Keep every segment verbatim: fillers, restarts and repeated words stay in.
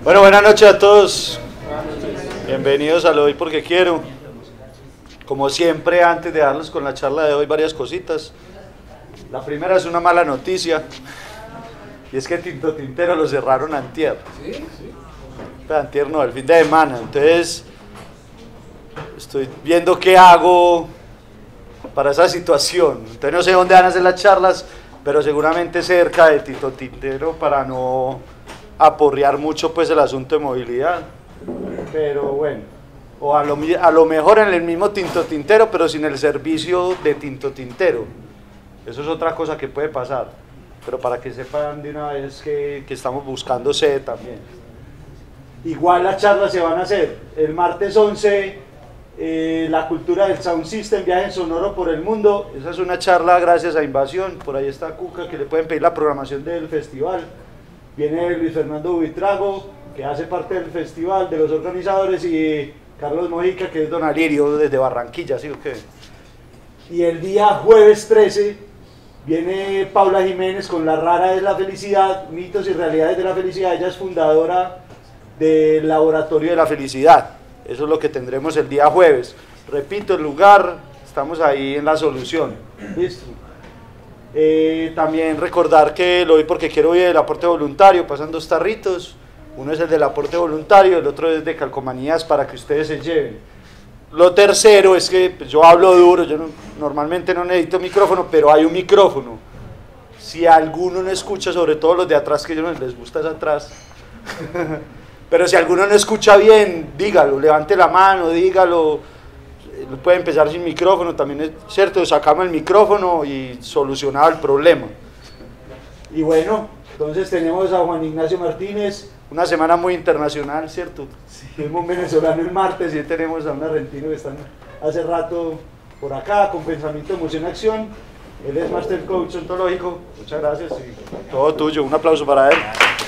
Bueno, buenas noches a todos. Bienvenidos a Lo Doy Porque Quiero. Como siempre, antes de darles con la charla de hoy varias cositas. La primera es una mala noticia, y es que Tinto Tintero lo cerraron antier. ¿Sí? Sí. Antier no, el fin de semana. Entonces, estoy viendo qué hago para esa situación. Entonces no sé dónde van a hacer las charlas, pero seguramente cerca de Tinto Tintero para no aporrear mucho pues el asunto de movilidad. Pero bueno, o a lo, a lo mejor en el mismo Tinto Tintero, pero sin el servicio de Tinto Tintero. Eso es otra cosa que puede pasar, pero para que sepan de una vez que, que estamos buscando sede también. Igual las charlas se van a hacer el martes once, eh, la cultura del Sound System, viaje sonoro por el mundo. Esa es una charla gracias a Invasión, por ahí está Cuca, que le pueden pedir la programación del festival. Viene Luis Fernando Buitrago, que hace parte del festival, de los organizadores, y Carlos Mojica, que es don Alirio desde Barranquilla, ¿sí o qué? Y el día jueves trece viene Paula Jiménez con La Rara es la Felicidad, mitos y realidades de la felicidad. Ella es fundadora del Laboratorio de la Felicidad. Eso es lo que tendremos el día jueves. Repito, el lugar, estamos ahí en La Solución. ¿Listo? Eh, también recordar que Lo Doy Porque Quiero ir del aporte voluntario, pasan dos tarritos. Uno es el del aporte voluntario, el otro es de calcomanías para que ustedes se lleven. Lo tercero es que pues, yo hablo duro, yo no, normalmente no necesito micrófono, pero hay un micrófono. Si alguno no escucha, sobre todo los de atrás, que a ellos no les gusta es atrás, pero si alguno no escucha bien, dígalo, levante la mano, dígalo. Puede empezar sin micrófono, también es cierto, sacamos el micrófono y solucionado el problema. Y bueno, entonces tenemos a Juan Ignacio Martínez. Una semana muy internacional, ¿cierto? Sí. Tuvimos un venezolano el martes y hoy tenemos a un argentino que están hace rato por acá con Pensamiento, Emoción, Acción. Él es Master Coach Ontológico. Muchas gracias y todo tuyo. Un aplauso para él.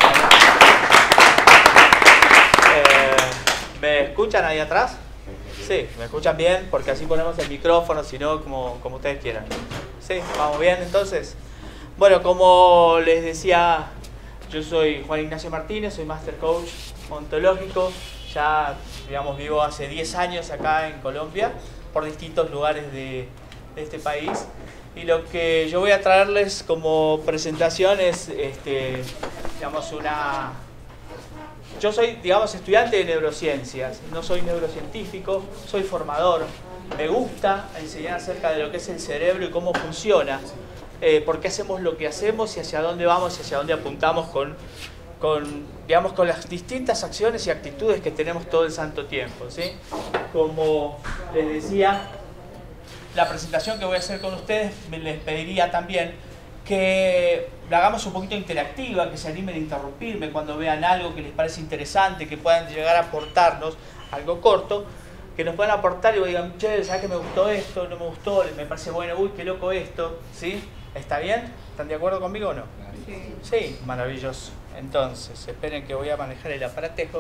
Eh, ¿Me escuchan ahí atrás? Sí, me escuchan bien porque así ponemos el micrófono, si no, como, como ustedes quieran. Sí, vamos bien entonces. Bueno, como les decía, yo soy Juan Ignacio Martínez, soy Master Coach Ontológico, ya digamos vivo hace diez años acá en Colombia, por distintos lugares de, de este país. Y lo que yo voy a traerles como presentación es, este, digamos, una... Yo soy, digamos, estudiante de neurociencias, no soy neurocientífico, soy formador. Me gusta enseñar acerca de lo que es el cerebro y cómo funciona. Eh, por qué hacemos lo que hacemos y hacia dónde vamos y hacia dónde apuntamos con, con, digamos, con las distintas acciones y actitudes que tenemos todo el santo tiempo, ¿sí? Como les decía, la presentación que voy a hacer con ustedes, me les pediría también que la hagamos un poquito interactiva, que se animen a interrumpirme cuando vean algo que les parece interesante, que puedan llegar a aportarnos algo corto, que nos puedan aportar y digan, che, ¿sabes que me gustó esto? No me gustó, me parece bueno, uy, qué loco esto, ¿sí? ¿Está bien? ¿Están de acuerdo conmigo o no? Sí. Sí, maravilloso. Entonces, esperen que voy a manejar el aparatejo.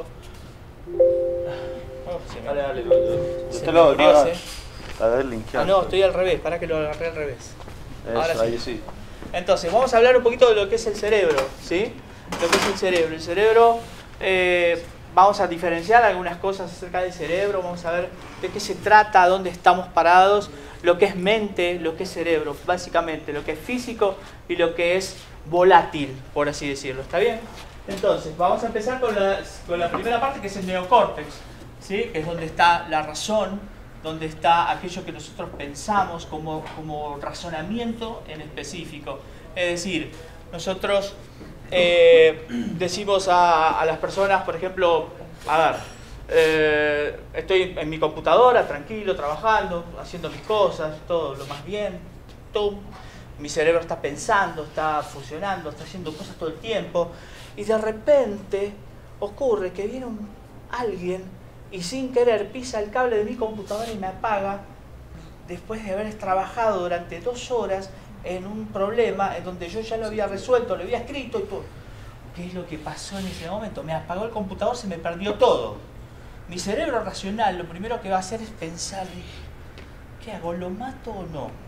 Oh, se me... Dale, dale, yo te lo abrió. Ah, no, estoy al revés, para que lo agarré al revés. Eso, ahora sí. Ahí sí. Entonces, vamos a hablar un poquito de lo que es el cerebro, ¿sí? Lo que es el cerebro. El cerebro, eh, vamos a diferenciar algunas cosas acerca del cerebro, vamos a ver de qué se trata, dónde estamos parados, lo que es mente, lo que es cerebro, básicamente, lo que es físico y lo que es volátil, por así decirlo, ¿está bien? Entonces, vamos a empezar con la, con la primera parte, que es el neocórtex, ¿sí? Que es donde está la razón, donde está aquello que nosotros pensamos como, como razonamiento en específico. Es decir, nosotros eh, decimos a, a las personas, por ejemplo, a ver, eh, estoy en mi computadora, tranquilo, trabajando, haciendo mis cosas, todo lo más bien, todo, mi cerebro está pensando, está funcionando, está haciendo cosas todo el tiempo, y de repente ocurre que viene un, alguien y sin querer pisa el cable de mi computadora y me apaga después de haber trabajado durante dos horas en un problema en donde yo ya lo había resuelto, lo había escrito y todo. ¿Qué es lo que pasó en ese momento? Me apagó el computador, se me perdió todo. Mi cerebro racional lo primero que va a hacer es pensar, ¿qué hago? ¿Lo mato o no?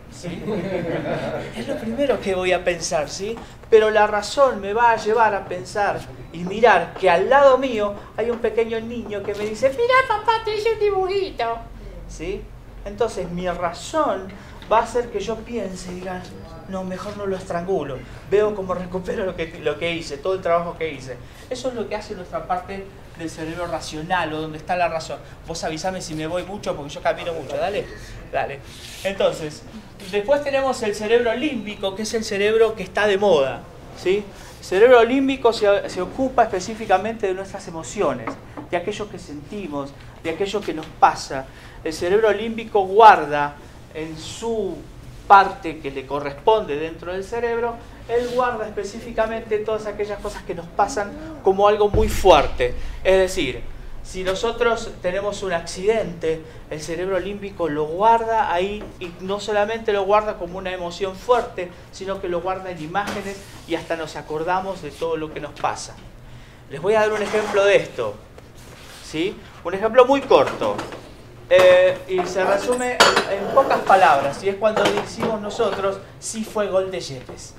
¿sí? Es lo primero que voy a pensar, ¿sí? Pero la razón me va a llevar a pensar y mirar que al lado mío hay un pequeño niño que me dice, mira papá, te hice un dibujito, ¿sí? Entonces mi razón va a hacer que yo piense y diga, no, mejor no lo estrangulo, veo cómo recupero lo que, lo que hice, todo el trabajo que hice. Eso es lo que hace nuestra parte del cerebro racional, o donde está la razón. Vos avísame si me voy mucho, porque yo camino mucho, dale, dale. Entonces, después tenemos el cerebro límbico, que es el cerebro que está de moda, ¿sí? El cerebro límbico se, se ocupa específicamente de nuestras emociones, de aquello que sentimos, de aquello que nos pasa. El cerebro límbico guarda en su parte que le corresponde dentro del cerebro, él guarda específicamente todas aquellas cosas que nos pasan como algo muy fuerte. Es decir, si nosotros tenemos un accidente, el cerebro límbico lo guarda ahí, y no solamente lo guarda como una emoción fuerte, sino que lo guarda en imágenes y hasta nos acordamos de todo lo que nos pasa. Les voy a dar un ejemplo de esto, ¿sí? Un ejemplo muy corto. Eh, y se resume en, en pocas palabras, y es cuando decimos nosotros, sí fue gol de Yepes.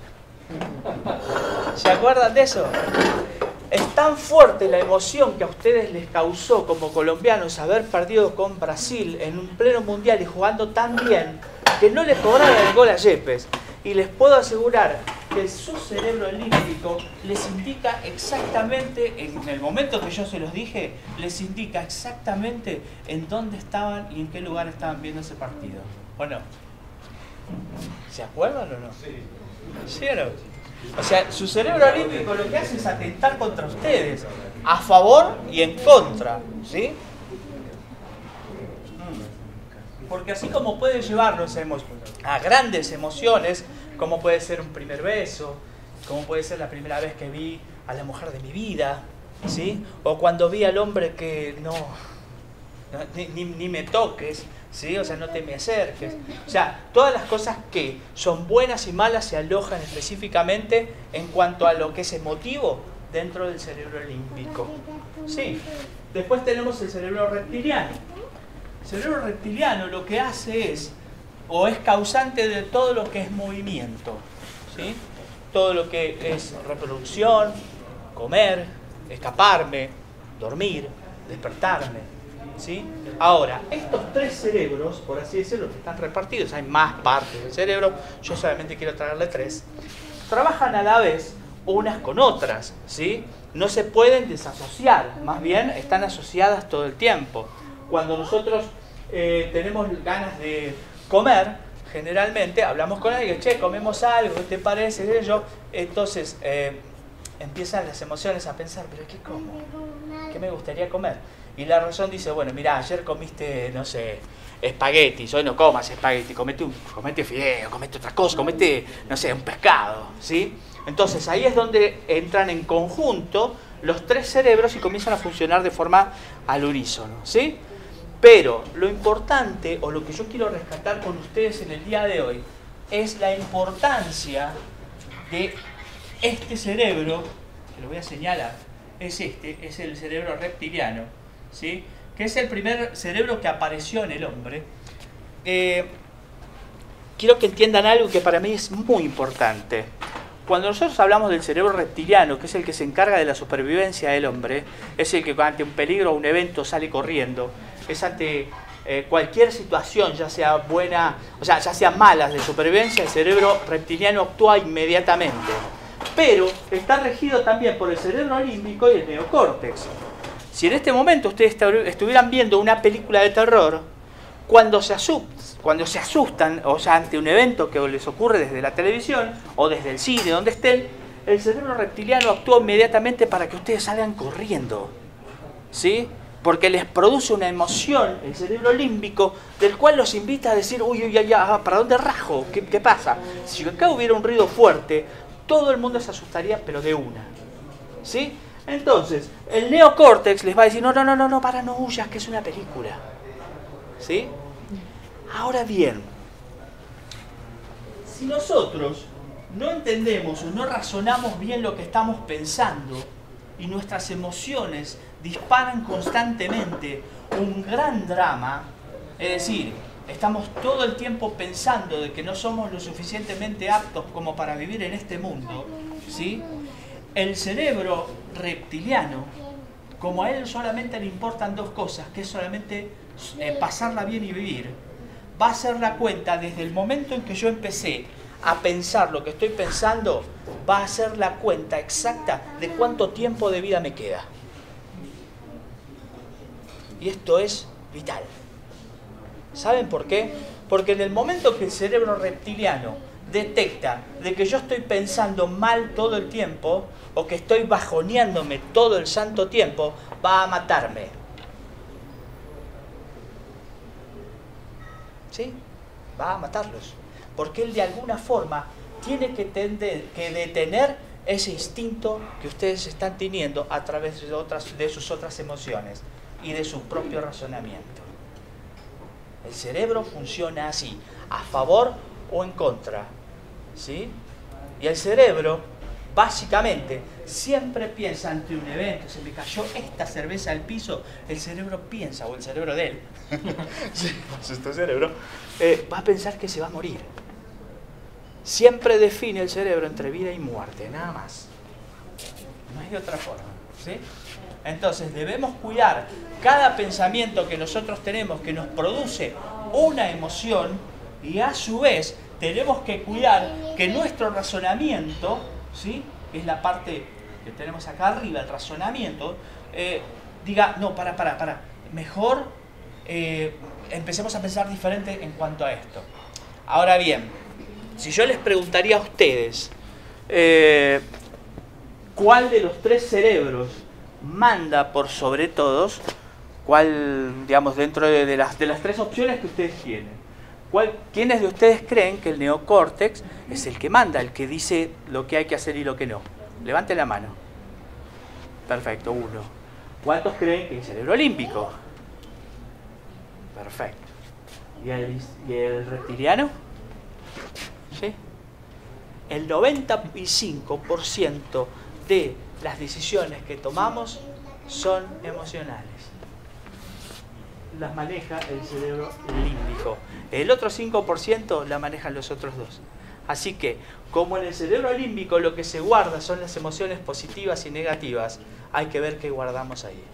¿Se acuerdan de eso? Es tan fuerte la emoción que a ustedes les causó como colombianos haber perdido con Brasil en un pleno mundial y jugando tan bien, que no le cobraron el gol a Yepes. Y les puedo asegurar que su cerebro límbico les indica exactamente, en el momento que yo se los dije, les indica exactamente en dónde estaban y en qué lugar estaban viendo ese partido. ¿O no? ¿Se acuerdan o no? Sí. ¿Sí o no? O sea, su cerebro límbico lo que hace es atentar contra ustedes, a favor y en contra, ¿sí? Porque así como puede llevarnos a grandes emociones, como puede ser un primer beso, como puede ser la primera vez que vi a la mujer de mi vida, ¿sí? O cuando vi al hombre que no, ni, ni, ni me toques, ¿sí? O sea, no te me acerques. O sea, todas las cosas que son buenas y malas se alojan específicamente en cuanto a lo que es emotivo dentro del cerebro límbico. ¿Sí? Después tenemos el cerebro reptiliano. El cerebro reptiliano lo que hace es, o es causante de todo lo que es movimiento, ¿sí? Todo lo que es reproducción, comer, escaparme, dormir, despertarme, ¿sí? Ahora, estos tres cerebros, por así decirlo, que están repartidos, hay más partes del cerebro, yo solamente quiero traerle tres, trabajan a la vez unas con otras, ¿sí? No se pueden desasociar, más bien están asociadas todo el tiempo. Cuando nosotros eh, tenemos ganas de comer, generalmente hablamos con alguien, che, comemos algo, ¿qué te parece? Yo, entonces eh, empiezan las emociones a pensar, pero ¿qué como? ¿Qué me gustaría comer? Y la razón dice, bueno, mira, ayer comiste, no sé, espaguetis, hoy no comas espagueti, comete, un, comete fideo, comete otra cosa, comete, no sé, un pescado, ¿sí? Entonces ahí es donde entran en conjunto los tres cerebros y comienzan a funcionar de forma al unísono, ¿sí? Pero lo importante, o lo que yo quiero rescatar con ustedes en el día de hoy, es la importancia de este cerebro, que lo voy a señalar, es este, es el cerebro reptiliano, ¿sí? Que es el primer cerebro que apareció en el hombre. Eh, quiero que entiendan algo que para mí es muy importante. Cuando nosotros hablamos del cerebro reptiliano, que es el que se encarga de la supervivencia del hombre, es el que ante un peligro o un evento sale corriendo, es ante eh, cualquier situación, ya sea buena, o sea, ya sea malas de supervivencia, el cerebro reptiliano actúa inmediatamente. Pero está regido también por el cerebro límbico y el neocórtex. Si en este momento ustedes estuvieran viendo una película de terror, cuando se asustan, cuando se asustan, o sea, ante un evento que les ocurre desde la televisión o desde el cine, donde estén, el cerebro reptiliano actúa inmediatamente para que ustedes salgan corriendo, ¿sí? Porque les produce una emoción, el cerebro límbico, del cual los invita a decir, uy, uy, uy, ¿para dónde rajo? ¿Qué, qué pasa? Si acá hubiera un ruido fuerte, todo el mundo se asustaría, pero de una, ¿sí? Entonces, el neocórtex les va a decir, no, no, no, no, no, para, no huyas, que es una película, ¿sí? Ahora bien, si nosotros no entendemos o no razonamos bien lo que estamos pensando y nuestras emociones disparan constantemente un gran drama, es decir, estamos todo el tiempo pensando de que no somos lo suficientemente aptos como para vivir en este mundo, ¿sí? El cerebro reptiliano, como a él solamente le importan dos cosas, que es solamente eh, pasarla bien y vivir, va a hacer la cuenta desde el momento en que yo empecé a pensar lo que estoy pensando, va a hacer la cuenta exacta de cuánto tiempo de vida me queda. Y esto es vital. ¿Saben por qué? Porque en el momento que el cerebro reptiliano detecta de que yo estoy pensando mal todo el tiempo o que estoy bajoneándome todo el santo tiempo, va a matarme. ¿Sí? Va a matarlos. Porque él de alguna forma tiene que, tender, que detener ese instinto que ustedes están teniendo a través de, otras, de sus otras emociones y de su propio razonamiento. El cerebro funciona así, a favor o en contra, ¿sí? Y el cerebro, básicamente, siempre piensa ante un evento. Se me cayó esta cerveza al piso, el cerebro piensa, o el cerebro de él, su cerebro, eh, va a pensar que se va a morir. Siempre define el cerebro entre vida y muerte, nada más. No hay de otra forma, ¿sí? Entonces debemos cuidar cada pensamiento que nosotros tenemos que nos produce una emoción, y a su vez tenemos que cuidar que nuestro razonamiento, ¿sí? Es la parte que tenemos acá arriba, el razonamiento, eh, diga, no, para, para, para, mejor eh, empecemos a pensar diferente en cuanto a esto. Ahora bien, si yo les preguntaría a ustedes, eh, ¿cuál de los tres cerebros manda por sobre todos? ¿Cuál, digamos, dentro de, de, las, de las tres opciones que ustedes tienen? ¿Cuál, ¿Quiénes de ustedes creen que el neocórtex es el que manda, el que dice lo que hay que hacer y lo que no? Levanten la mano. Perfecto, uno. ¿Cuántos creen que el cerebro límbico? Perfecto. ¿Y el, y el reptiliano? ¿Sí? El noventa y cinco por ciento de las decisiones que tomamos son emocionales. Las maneja el cerebro límbico. El otro cinco por ciento la manejan los otros dos. Así que, como en el cerebro límbico lo que se guarda son las emociones positivas y negativas, hay que ver qué guardamos ahí.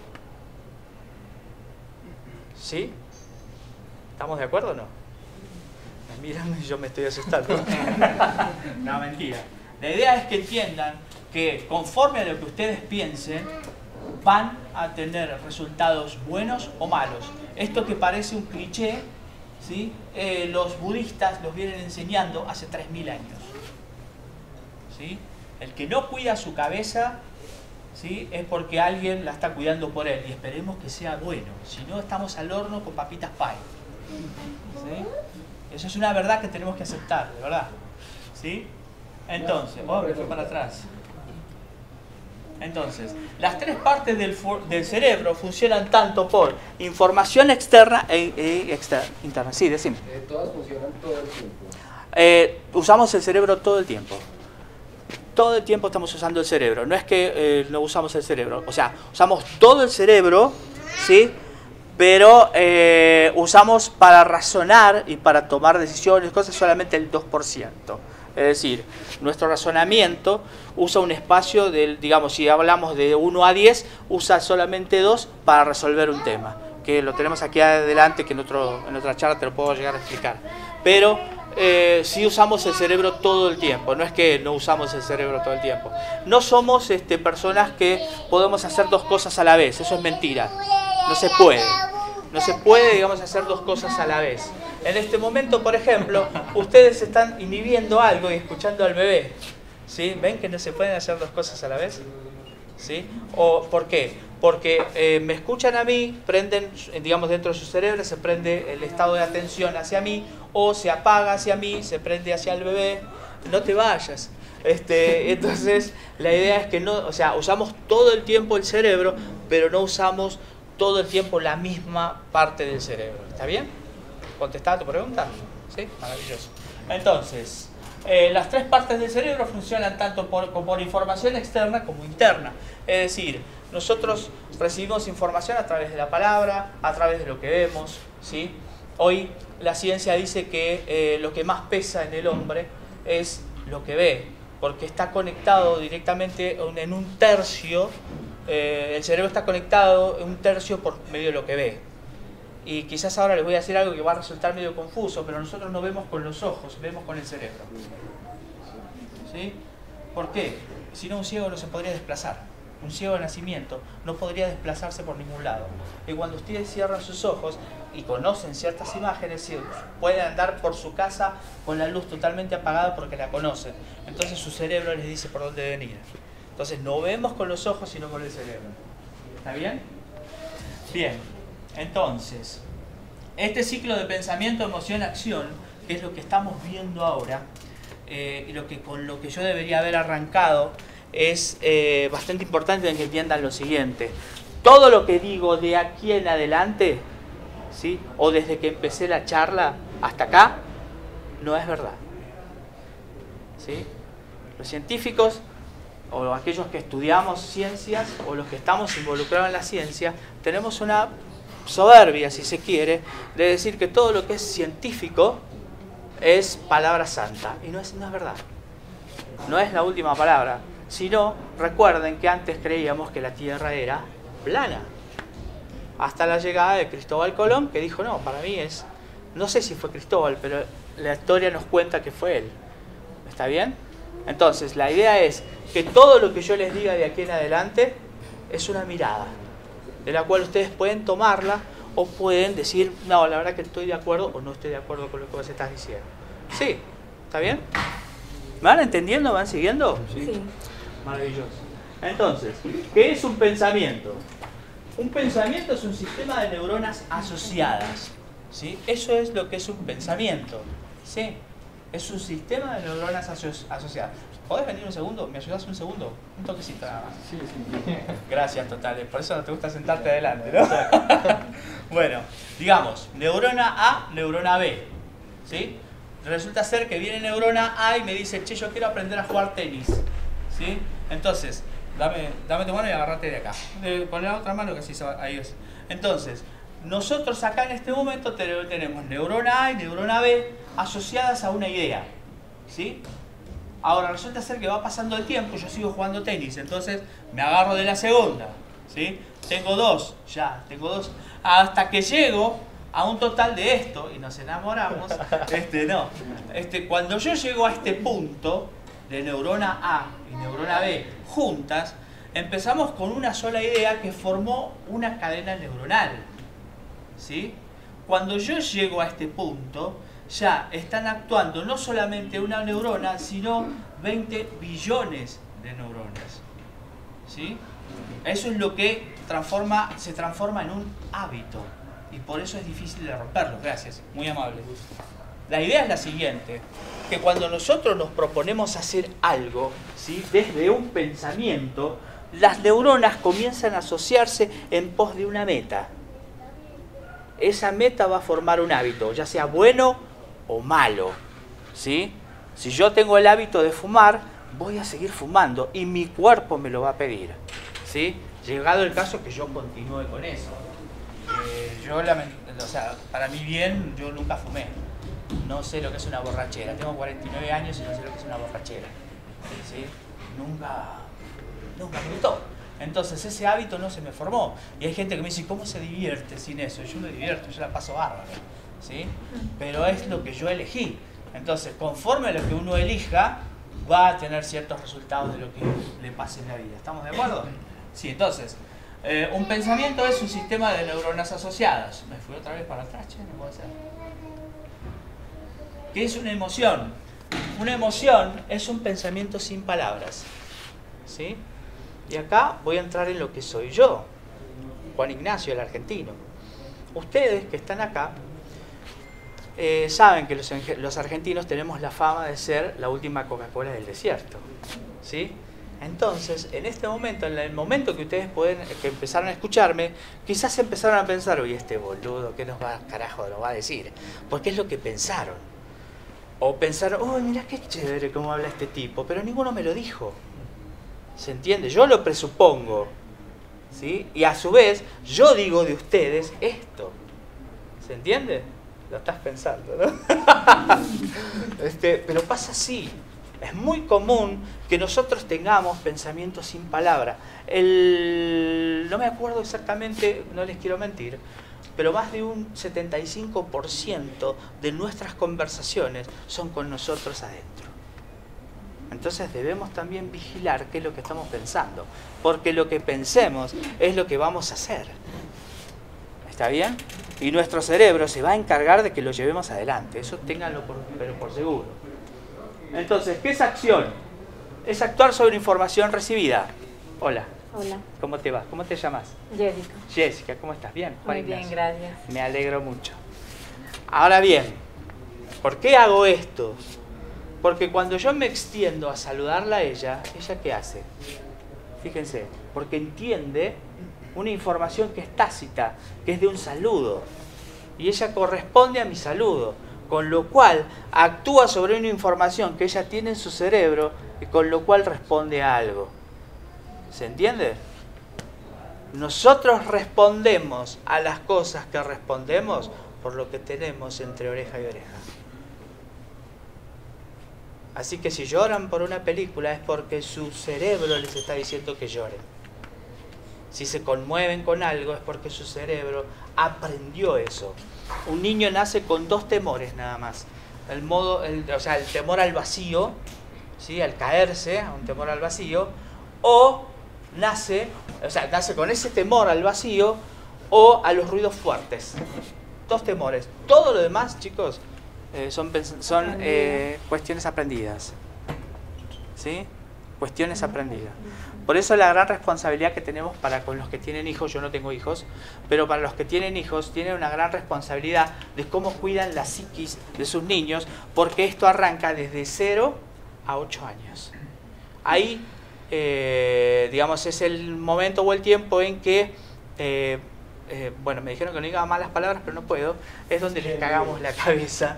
¿Sí? ¿Estamos de acuerdo o no? Me miran y yo me estoy asustando. No, mentira. La idea es que entiendan que conforme a lo que ustedes piensen, van a tener resultados buenos o malos. Esto que parece un cliché, ¿sí? Eh, los budistas los vienen enseñando hace tres mil años. ¿Sí? El que no cuida su cabeza, ¿sí? Es porque alguien la está cuidando por él, y esperemos que sea bueno. Si no, estamos al horno con papitas pie. ¿Sí? Eso es una verdad que tenemos que aceptar, de verdad. ¿Sí? Entonces, oh, me fui para atrás. Entonces, las tres partes del, del cerebro funcionan tanto por información externa e, e externa, interna. Sí, decime. Eh, todas funcionan todo el tiempo. Eh, usamos el cerebro todo el tiempo. Todo el tiempo estamos usando el cerebro. No es que eh, no usamos el cerebro. O sea, usamos todo el cerebro, ¿sí? Pero eh, usamos para razonar y para tomar decisiones, cosas, solamente el dos por ciento. Es decir, nuestro razonamiento usa un espacio del, digamos, si hablamos de uno a diez, usa solamente dos para resolver un tema. Que lo tenemos aquí adelante, que en, otro, en otra charla te lo puedo llegar a explicar. Pero eh, sí usamos el cerebro todo el tiempo, no es que no usamos el cerebro todo el tiempo. No somos este, personas que podemos hacer dos cosas a la vez, eso es mentira. No se puede. No se puede, digamos, hacer dos cosas a la vez. En este momento, por ejemplo, ustedes están inhibiendo algo y escuchando al bebé. ¿Sí? ¿Ven que no se pueden hacer dos cosas a la vez? ¿Sí? ¿O por qué? Porque eh, me escuchan a mí, prenden, digamos, dentro de su cerebro se prende el estado de atención hacia mí, o se apaga hacia mí, se prende hacia el bebé. No te vayas. Este, entonces, la idea es que no, o sea, usamos todo el tiempo el cerebro, pero no usamos todo el tiempo la misma parte del cerebro. ¿Está bien? ¿Contestada tu pregunta? ¿Sí? Maravilloso. Entonces, eh, las tres partes del cerebro funcionan tanto por, por información externa como interna. Es decir, nosotros recibimos información a través de la palabra, a través de lo que vemos, ¿sí? Hoy la ciencia dice que eh, lo que más pesa en el hombre es lo que ve, porque está conectado directamente en un tercio, eh, el cerebro está conectado en un tercio por medio de lo que ve. Y quizás ahora les voy a decir algo que va a resultar medio confuso, pero nosotros no vemos con los ojos, vemos con el cerebro. ¿Sí? ¿Por qué? Si no, un ciego no se podría desplazar. Un ciego de nacimiento no podría desplazarse por ningún lado. Y cuando ustedes cierran sus ojos y conocen ciertas imágenes, pueden andar por su casa con la luz totalmente apagada porque la conocen. Entonces su cerebro les dice por dónde deben ir. Entonces no vemos con los ojos, sino con el cerebro. ¿Está bien? Bien. Entonces, este ciclo de pensamiento, emoción, acción, que es lo que estamos viendo ahora, eh, y lo que, con lo que yo debería haber arrancado, es eh, bastante importante en que entiendan lo siguiente. Todo lo que digo de aquí en adelante, ¿sí?, o desde que empecé la charla hasta acá, no es verdad. ¿Sí? Los científicos, o aquellos que estudiamos ciencias, o los que estamos involucrados en la ciencia, tenemos una soberbia, si se quiere, de decir que todo lo que es científico es palabra santa. Y no es, no es verdad. No es la última palabra. Sino, recuerden que antes creíamos que la Tierra era plana. Hasta la llegada de Cristóbal Colón, que dijo, no, para mí es... No sé si fue Cristóbal, pero la historia nos cuenta que fue él. ¿Está bien? Entonces, la idea es que todo lo que yo les diga de aquí en adelante es una mirada, de la cual ustedes pueden tomarla o pueden decir, no, la verdad que estoy de acuerdo o no estoy de acuerdo con lo que vos estás diciendo. ¿Sí? ¿Está bien? ¿Me van entendiendo? ¿Me van siguiendo? Sí. Maravilloso. Entonces, ¿qué es un pensamiento? Un pensamiento es un sistema de neuronas asociadas. ¿Sí? Eso es lo que es un pensamiento. ¿Sí? Es un sistema de neuronas aso asociadas. ¿Podés venir un segundo? ¿Me ayudás un segundo? Un toquecito nada más. Sí, sí. Gracias, totales. Por eso no te gusta sentarte adelante, ¿no? Bueno, digamos, neurona A, neurona B. ¿Sí? Resulta ser que viene neurona A y me dice, che, yo quiero aprender a jugar tenis. ¿Sí? Entonces, dame, dame tu mano y agarrate de acá. De, pon la otra mano que así se va. Ahí es. Entonces, nosotros acá en este momento tenemos neurona A y neurona B asociadas a una idea. ¿Sí? Ahora, resulta ser que va pasando el tiempo, yo sigo jugando tenis, entonces me agarro de la segunda. ¿Sí? Tengo dos, ya, tengo dos. Hasta que llego a un total de esto, y nos enamoramos. Este, no. Este, cuando yo llego a este punto de neurona A y neurona B juntas, empezamos con una sola idea que formó una cadena neuronal. ¿Sí? Cuando yo llego a este punto, ya están actuando no solamente una neurona, sino veinte billones de neuronas. ¿Sí? Eso es lo que transforma, se transforma en un hábito. Y por eso es difícil de romperlo. Gracias, muy amable. La idea es la siguiente, que cuando nosotros nos proponemos hacer algo, ¿sí?, desde un pensamiento, las neuronas comienzan a asociarse en pos de una meta. Esa meta va a formar un hábito, ya sea bueno o malo. ¿Sí? Si yo tengo el hábito de fumar, voy a seguir fumando y mi cuerpo me lo va a pedir. ¿Sí? Llegado el caso que yo continúe con eso. Eh, yo, o sea, para mi bien, yo nunca fumé. No sé lo que es una borrachera. Tengo cuarenta y nueve años y no sé lo que es una borrachera. ¿Sí? Nunca, nunca me gustó. Entonces ese hábito no se me formó. Y hay gente que me dice, ¿cómo se divierte sin eso? Yo me divierto, yo la paso bárbaro. ¿Sí? Pero es lo que yo elegí. Entonces, conforme a lo que uno elija, va a tener ciertos resultados de lo que le pase en la vida. ¿Estamos de acuerdo? Sí, entonces, eh, un pensamiento es un sistema de neuronas asociadas. Me fui otra vez para atrás, che, no puede ser. ¿Qué es una emoción? Una emoción es un pensamiento sin palabras. ¿Sí? Y acá voy a entrar en lo que soy yo, Juan Ignacio, el argentino. Ustedes que están acá, eh, saben que los, los argentinos tenemos la fama de ser la última Coca-Cola del desierto. ¿Sí? Entonces, en este momento, en el momento que ustedes pueden, que empezaron a escucharme, quizás empezaron a pensar, oye, este boludo, ¿qué nos va, carajo, nos va a decir? Porque es lo que pensaron. O pensaron, oh, mirá qué chévere cómo habla este tipo, pero ninguno me lo dijo. ¿Se entiende? Yo lo presupongo. ¿Sí? Y a su vez, yo digo de ustedes esto. ¿Se entiende? Lo estás pensando, ¿no? este, pero pasa así. Es muy común que nosotros tengamos pensamientos sin palabra. El, no me acuerdo exactamente, no les quiero mentir, pero más de un setenta y cinco por ciento de nuestras conversaciones son con nosotros adentro. Entonces debemos también vigilar qué es lo que estamos pensando, porque lo que pensemos es lo que vamos a hacer. ¿Está bien? Y nuestro cerebro se va a encargar de que lo llevemos adelante. Eso ténganlo por, pero por seguro. Entonces, ¿qué es acción? Es actuar sobre información recibida. Hola. Hola. ¿Cómo te va? ¿Cómo te llamas? Jessica. Jessica, ¿cómo estás? ¿Bien? Juan Muy bien, Ignacio. gracias. Me alegro mucho. Ahora bien, ¿por qué hago esto? Porque cuando yo me extiendo a saludarla a ella, ¿ella qué hace? Fíjense, porque entiende una información que es tácita, que es de un saludo. Y ella corresponde a mi saludo, con lo cual actúa sobre una información que ella tiene en su cerebro y con lo cual responde a algo. ¿Se entiende? Nosotros respondemos a las cosas que respondemos por lo que tenemos entre oreja y oreja. Así que si lloran por una película es porque su cerebro les está diciendo que lloren. Si se conmueven con algo es porque su cerebro aprendió eso. Un niño nace con dos temores nada más. El modo, el, o sea, el temor al vacío, ¿sí? Al caerse, un temor al vacío, o nace, o sea, nace con ese temor al vacío o a los ruidos fuertes. Dos temores. Todo lo demás, chicos, eh, son, son eh, cuestiones aprendidas. ¿Sí? Cuestiones aprendidas. Por eso la gran responsabilidad que tenemos para con los que tienen hijos, yo no tengo hijos, pero para los que tienen hijos tienen una gran responsabilidad de cómo cuidan la psiquis de sus niños, porque esto arranca desde cero a ocho años. Ahí, eh, digamos, es el momento o el tiempo en que, eh, eh, bueno, me dijeron que no diga malas palabras, pero no puedo, es donde les cagamos la cabeza.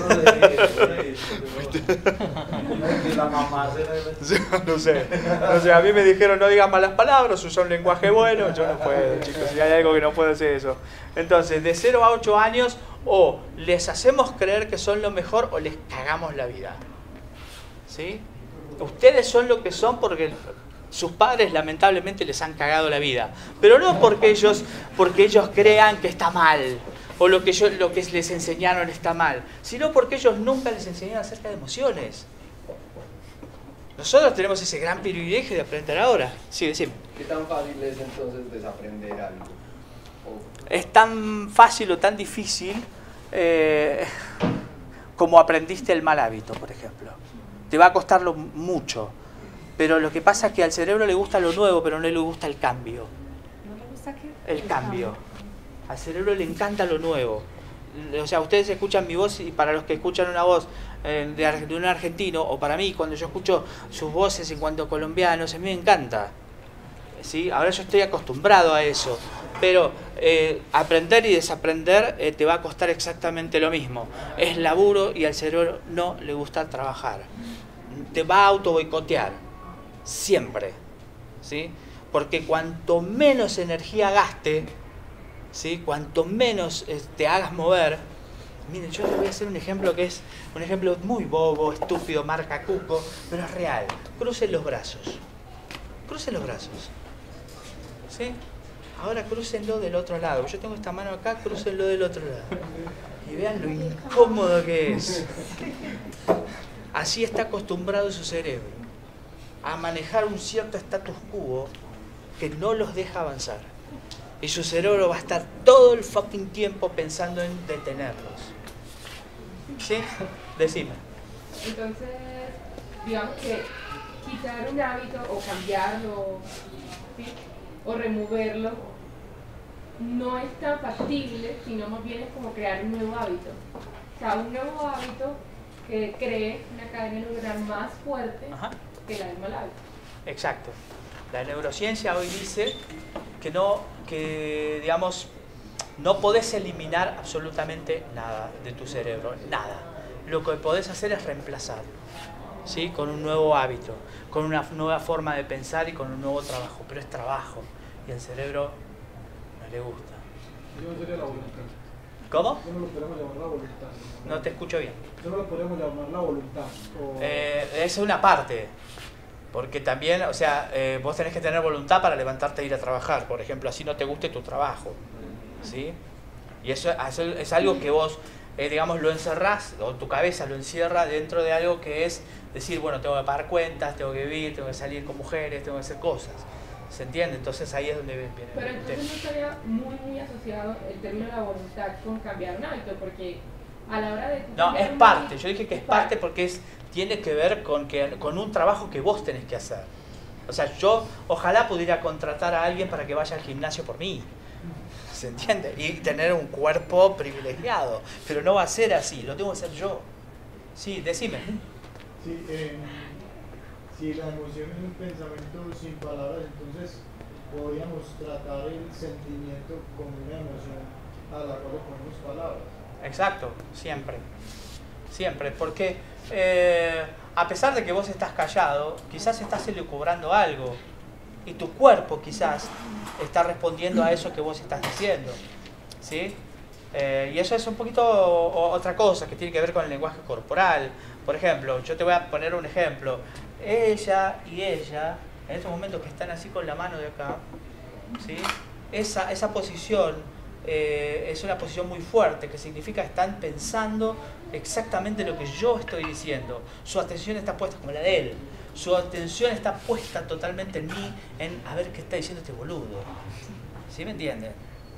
No sé, no sé, a mí me dijeron no digan malas palabras, usa un lenguaje bueno, yo no puedo, chicos, si hay algo que no puedo hacer eso. Entonces, de cero a ocho años, o les hacemos creer que son lo mejor o les cagamos la vida. ¿Sí? Ustedes son lo que son porque sus padres lamentablemente les han cagado la vida, pero no porque ellos, porque ellos crean que está mal o lo que, yo, lo que les enseñaron está mal, sino porque ellos nunca les enseñaron acerca de emociones. Nosotros tenemos ese gran privilegio de aprender ahora. Sí, decime. ¿Qué tan fácil es entonces desaprender algo? O... Es tan fácil o tan difícil eh, como aprendiste el mal hábito, por ejemplo. Te va a costarlo mucho. Pero lo que pasa es que al cerebro le gusta lo nuevo, pero no le gusta el cambio. ¿No le gusta qué? El cambio. Al cerebro le encanta lo nuevo. O sea, ustedes escuchan mi voz y para los que escuchan una voz eh, de, de un argentino, o para mí, cuando yo escucho sus voces en cuanto a colombianos, a mí me encanta. ¿Sí? Ahora yo estoy acostumbrado a eso. Pero eh, aprender y desaprender eh, te va a costar exactamente lo mismo. Es laburo y al cerebro no le gusta trabajar. Te va a auto boicotear. Siempre, ¿sí? Porque cuanto menos energía gaste, ¿sí? Cuanto menos eh, te hagas mover. Miren, yo les voy a hacer un ejemplo que es un ejemplo muy bobo, estúpido, marca cuco, pero es real. Crucen los brazos. Crucen los brazos. ¿Sí? Ahora crúcenlo del otro lado. Yo tengo esta mano acá, crúcenlo del otro lado. Y vean lo incómodo que es. Así está acostumbrado su cerebro a manejar un cierto status quo que no los deja avanzar. Y su cerebro va a estar todo el fucking tiempo pensando en detenerlos. ¿Sí? Decime. Entonces, digamos que quitar un hábito o cambiarlo, ¿sí? O removerlo no es tan factible, sino más bien es como crear un nuevo hábito. O sea, un nuevo hábito que cree una cadena neuronal más fuerte. Ajá. Que la del mal hábito. Exacto. La neurociencia hoy dice que no, que digamos, no podés eliminar absolutamente nada de tu cerebro, nada. Lo que podés hacer es reemplazarlo, ¿sí? Con un nuevo hábito, con una nueva forma de pensar y con un nuevo trabajo. Pero es trabajo y al cerebro no le gusta. ¿Qué sería la voluntad? ¿Cómo? ¿Cómo lo podemos llamar la voluntad? No te escucho bien. ¿Cómo lo podemos llamar la voluntad? O... Eh, es una parte, porque también, o sea, eh, vos tenés que tener voluntad para levantarte e ir a trabajar, por ejemplo, así no te guste tu trabajo, ¿sí? Y eso, eso es algo que vos, eh, digamos, lo encerrás, o tu cabeza lo encierra dentro de algo que es decir, bueno, tengo que pagar cuentas, tengo que vivir, tengo que salir con mujeres, tengo que hacer cosas, ¿se entiende? Entonces ahí es donde viene el Pero tema. entonces no estaría muy, muy asociado el término de la voluntad con cambiar un hábito, porque a la hora de... No, cambiar es un parte, hábito, yo dije que es parte porque es, tiene que ver con, que, con un trabajo que vos tenés que hacer. O sea, yo ojalá pudiera contratar a alguien para que vaya al gimnasio por mí, ¿se entiende? Y tener un cuerpo privilegiado, pero no va a ser así, lo tengo que hacer yo. Sí, decime. Sí, eh, si la emoción es un pensamiento sin palabras, entonces podríamos tratar el sentimiento como una emoción a la cual le ponemos palabras. Exacto, siempre. Siempre, porque eh, a pesar de que vos estás callado, quizás estás elucubrando algo y tu cuerpo quizás está respondiendo a eso que vos estás diciendo, ¿sí? Eh, y eso es un poquito o, otra cosa que tiene que ver con el lenguaje corporal. Por ejemplo, yo te voy a poner un ejemplo. Ella y ella, en estos momentos que están así con la mano de acá, ¿sí? Esa, esa posición eh, es una posición muy fuerte, que significa que están pensando exactamente lo que yo estoy diciendo. Su atención está puesta como la de él. Su atención está puesta totalmente en mí, en a ver qué está diciendo este boludo. ¿Sí me entienden?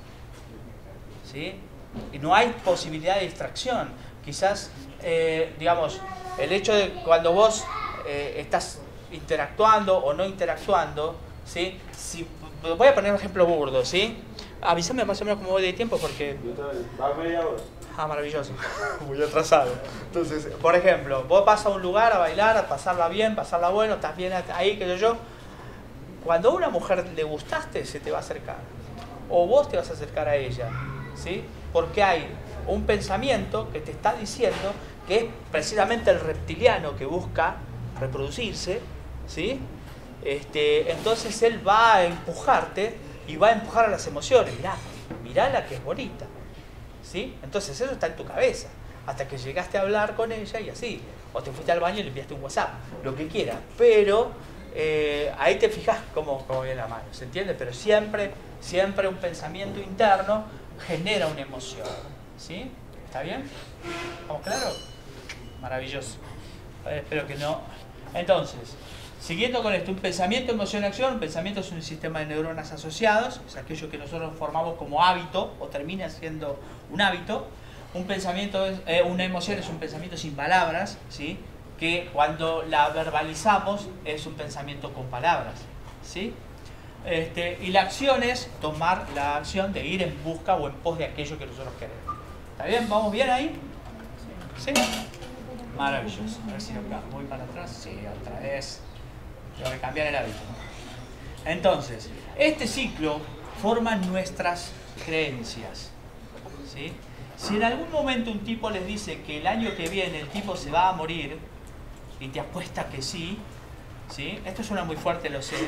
¿Sí? Y no hay posibilidad de distracción. Quizás, eh, digamos, el hecho de cuando vos eh, estás interactuando o no interactuando, ¿sí? Si, voy a poner un ejemplo burdo, ¿sí? Avísame más o menos cómo voy de tiempo porque... Va media hora. Ah, maravilloso. Muy atrasado. Entonces, por ejemplo, vos vas a un lugar a bailar, a pasarla bien, pasarla bueno, estás bien ahí, que yo yo. Cuando a una mujer le gustaste, se te va a acercar. O vos te vas a acercar a ella, ¿sí? Porque hay un pensamiento que te está diciendo que es precisamente el reptiliano que busca reproducirse, ¿sí? Este, entonces él va a empujarte y va a empujar a las emociones. Mirá, mirá la que es bonita, ¿sí? Entonces eso está en tu cabeza hasta que llegaste a hablar con ella y así, o te fuiste al baño y le enviaste un WhatsApp, lo que quieras, pero eh, ahí te fijas cómo, cómo viene la mano, ¿se entiende? Pero siempre, siempre un pensamiento interno genera una emoción, ¿sí? ¿Está bien? ¿Estamos claros? Maravilloso. A ver, espero que no. Entonces, siguiendo con esto, un pensamiento, emoción, acción. Un pensamiento es un sistema de neuronas asociados, es aquello que nosotros formamos como hábito o termina siendo un hábito. Un pensamiento, es, eh, una emoción es un pensamiento sin palabras, ¿sí? Que cuando la verbalizamos es un pensamiento con palabras, ¿sí? Este, y la acción es tomar la acción de ir en busca o en pos de aquello que nosotros queremos. ¿Está bien? ¿Vamos bien ahí? ¿Sí? Maravilloso. A ver si acá voy para atrás. Sí, otra vez. Tengo que cambiar el hábito. Entonces, este ciclo forma nuestras creencias, ¿sí? Si en algún momento un tipo les dice que el año que viene el tipo se va a morir y te apuesta que sí, ¿sí? Esto suena muy fuerte, lo sé.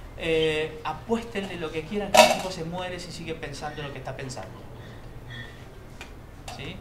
Eh, apuéstenle lo que quieran que el tipo se muere si sigue pensando lo que está pensando, ¿sí?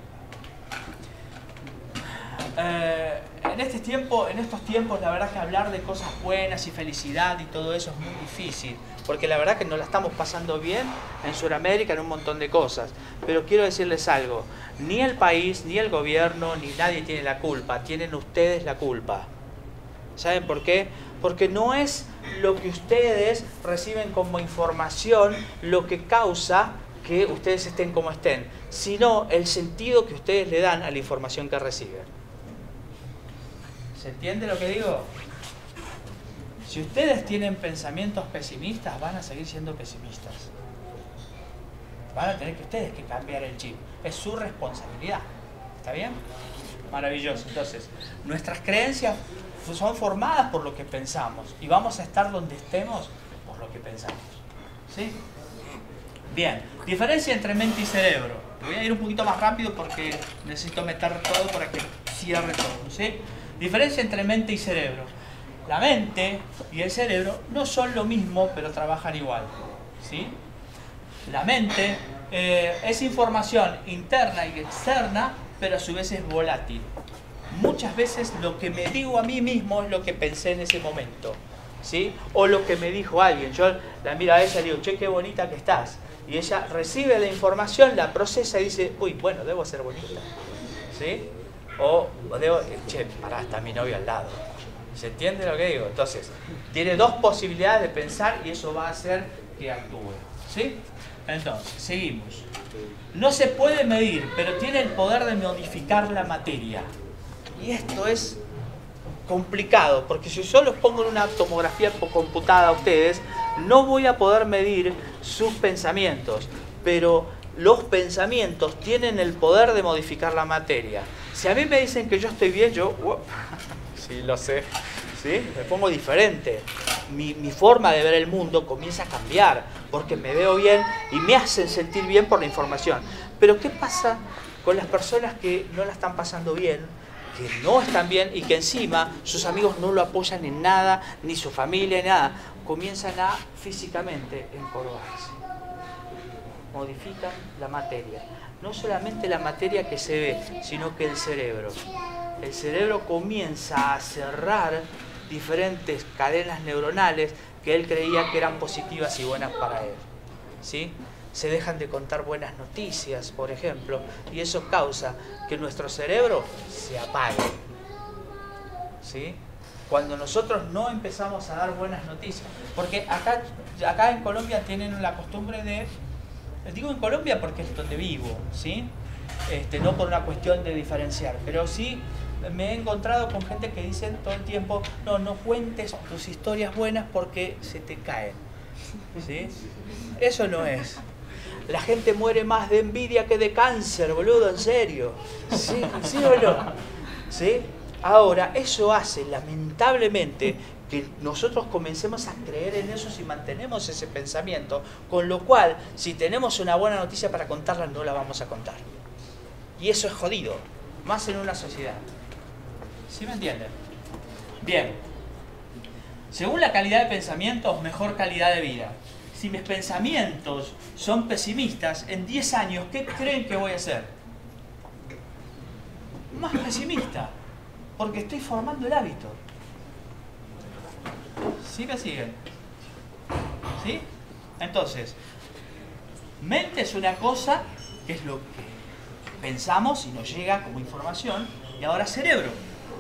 Eh, en este tiempo, en estos tiempos, la verdad que hablar de cosas buenas y felicidad y todo eso es muy difícil, porque la verdad que no la estamos pasando bien en Sudamérica en un montón de cosas. Pero quiero decirles algo, ni el país, ni el gobierno, ni nadie tiene la culpa, tienen ustedes la culpa. ¿Saben por qué? Porque no es lo que ustedes reciben como información lo que causa que ustedes estén como estén, sino el sentido que ustedes le dan a la información que reciben. ¿Se entiende lo que digo? Si ustedes tienen pensamientos pesimistas, van a seguir siendo pesimistas. Van a tener que ustedes que cambiar el chip. Es su responsabilidad. ¿Está bien? Maravilloso. Entonces, nuestras creencias son formadas por lo que pensamos y vamos a estar donde estemos por lo que pensamos. ¿Sí? Bien. Diferencia entre mente y cerebro. Voy a ir un poquito más rápido porque necesito meter todo para que cierre todo. ¿Sí? Diferencia entre mente y cerebro. La mente y el cerebro no son lo mismo, pero trabajan igual, ¿sí? La mente eh, es información interna y externa, pero a su vez es volátil. Muchas veces lo que me digo a mí mismo es lo que pensé en ese momento, ¿sí? O lo que me dijo alguien. Yo la miro a ella y digo, che, qué bonita que estás. Y ella recibe la información, la procesa y dice, uy, bueno, debo ser bonita, ¿sí? O, o debo, che, pará, está mi novio al lado. ¿Se entiende lo que digo? Entonces, tiene dos posibilidades de pensar y eso va a hacer que actúe, ¿sí? Entonces, seguimos. No se puede medir, pero tiene el poder de modificar la materia. Y esto es complicado, porque si yo los pongo en una tomografía computada a ustedes, no voy a poder medir sus pensamientos, pero los pensamientos tienen el poder de modificar la materia. Si a mí me dicen que yo estoy bien, yo, uh, sí, lo sé, ¿sí? Me pongo diferente. Mi, mi forma de ver el mundo comienza a cambiar, porque me veo bien y me hacen sentir bien por la información. Pero ¿qué pasa con las personas que no la están pasando bien, que no están bien y que encima sus amigos no lo apoyan en nada, ni su familia, ni nada? Comienzan a físicamente encorvarse. Modifican la materia. No solamente la materia que se ve, sino que el cerebro. El cerebro comienza a cerrar diferentes cadenas neuronales que él creía que eran positivas y buenas para él, ¿sí? Se dejan de contar buenas noticias, por ejemplo, y eso causa que nuestro cerebro se apague, ¿sí? Cuando nosotros no empezamos a dar buenas noticias, porque acá, acá en Colombia tienen la costumbre de, digo en Colombia porque es donde vivo, ¿sí? Este, no por una cuestión de diferenciar, pero sí me he encontrado con gente que dicen todo el tiempo, no, no cuentes tus historias buenas porque se te caen, ¿sí? Eso no es. La gente muere más de envidia que de cáncer, boludo, en serio. ¿Sí, ¿Sí o no? ¿Sí? Ahora, eso hace, lamentablemente, que nosotros comencemos a creer en eso si mantenemos ese pensamiento, con lo cual, si tenemos una buena noticia para contarla, no la vamos a contar. Y eso es jodido, más en una sociedad. ¿Sí me entienden? Bien. Según la calidad de pensamientos, mejor calidad de vida. Si mis pensamientos son pesimistas, en diez años, ¿qué creen que voy a hacer? Más pesimista, porque estoy formando el hábito. ¿Sí me siguen? ¿Sí? Entonces, mente es una cosa, que es lo que pensamos y nos llega como información, y ahora cerebro.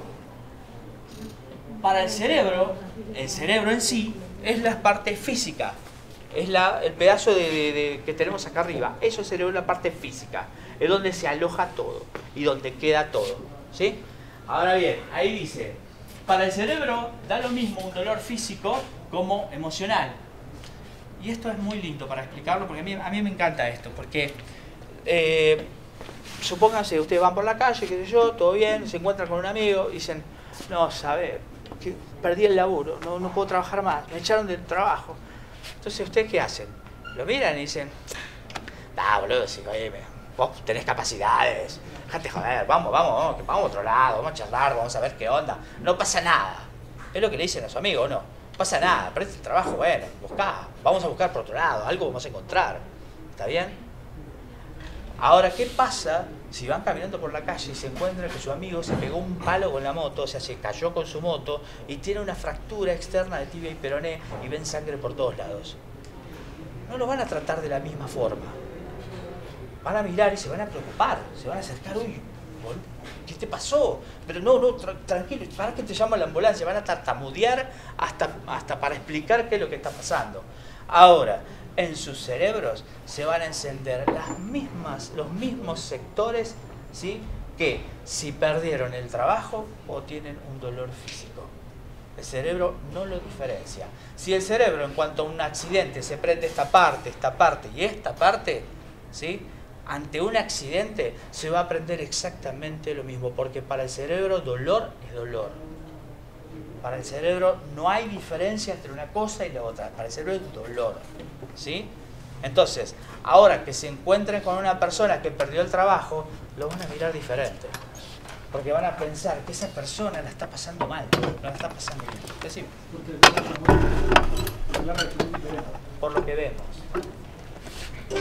Para el cerebro, el cerebro en sí es la parte física. Es la, el pedazo de, de, de, que tenemos acá arriba. Eso es el cerebro, la parte física. Es donde se aloja todo y donde queda todo, ¿sí? Ahora bien, ahí dice, para el cerebro da lo mismo un dolor físico como emocional. Y esto es muy lindo para explicarlo, porque a mí, a mí me encanta esto, porque eh, supónganse, ustedes van por la calle, qué sé yo, todo bien, se encuentran con un amigo y dicen, no, sabes, que perdí el laburo, no, no puedo trabajar más, me echaron del trabajo. Entonces, ¿ustedes qué hacen? Lo miran y dicen, ah, boludo, sí, oye, vos tenés capacidades, déjate joder, vamos, vamos, vamos, vamos a otro lado, vamos a charlar, vamos a ver qué onda. No pasa nada. Es lo que le dicen a su amigo, ¿no? No pasa nada, perdiste el trabajo, bueno, buscá, vamos a buscar por otro lado, algo vamos a encontrar. ¿Está bien? Ahora, ¿qué pasa si van caminando por la calle y se encuentran que su amigo se pegó un palo con la moto, o sea, se cayó con su moto y tiene una fractura externa de tibia y peroné y ven sangre por todos lados? No lo van a tratar de la misma forma. Van a mirar y se van a preocupar, se van a acercar, uy, ¿qué te pasó? Pero no, no, tra tranquilo, para que te llama la ambulancia, van a tartamudear hasta, hasta para explicar qué es lo que está pasando. Ahora, en sus cerebros se van a encender las mismas, los mismos sectores, ¿sí?, que si perdieron el trabajo o tienen un dolor físico. El cerebro no lo diferencia. Si el cerebro, en cuanto a un accidente, se prende esta parte, esta parte y esta parte, ¿sí?, ante un accidente se va a prender exactamente lo mismo, porque para el cerebro dolor es dolor. Para el cerebro no hay diferencia entre una cosa y la otra. Para el cerebro es dolor, ¿sí? Entonces, ahora que se encuentren con una persona que perdió el trabajo, lo van a mirar diferente. Porque van a pensar que esa persona la está pasando mal, no la está pasando bien. Decime. Por lo que vemos.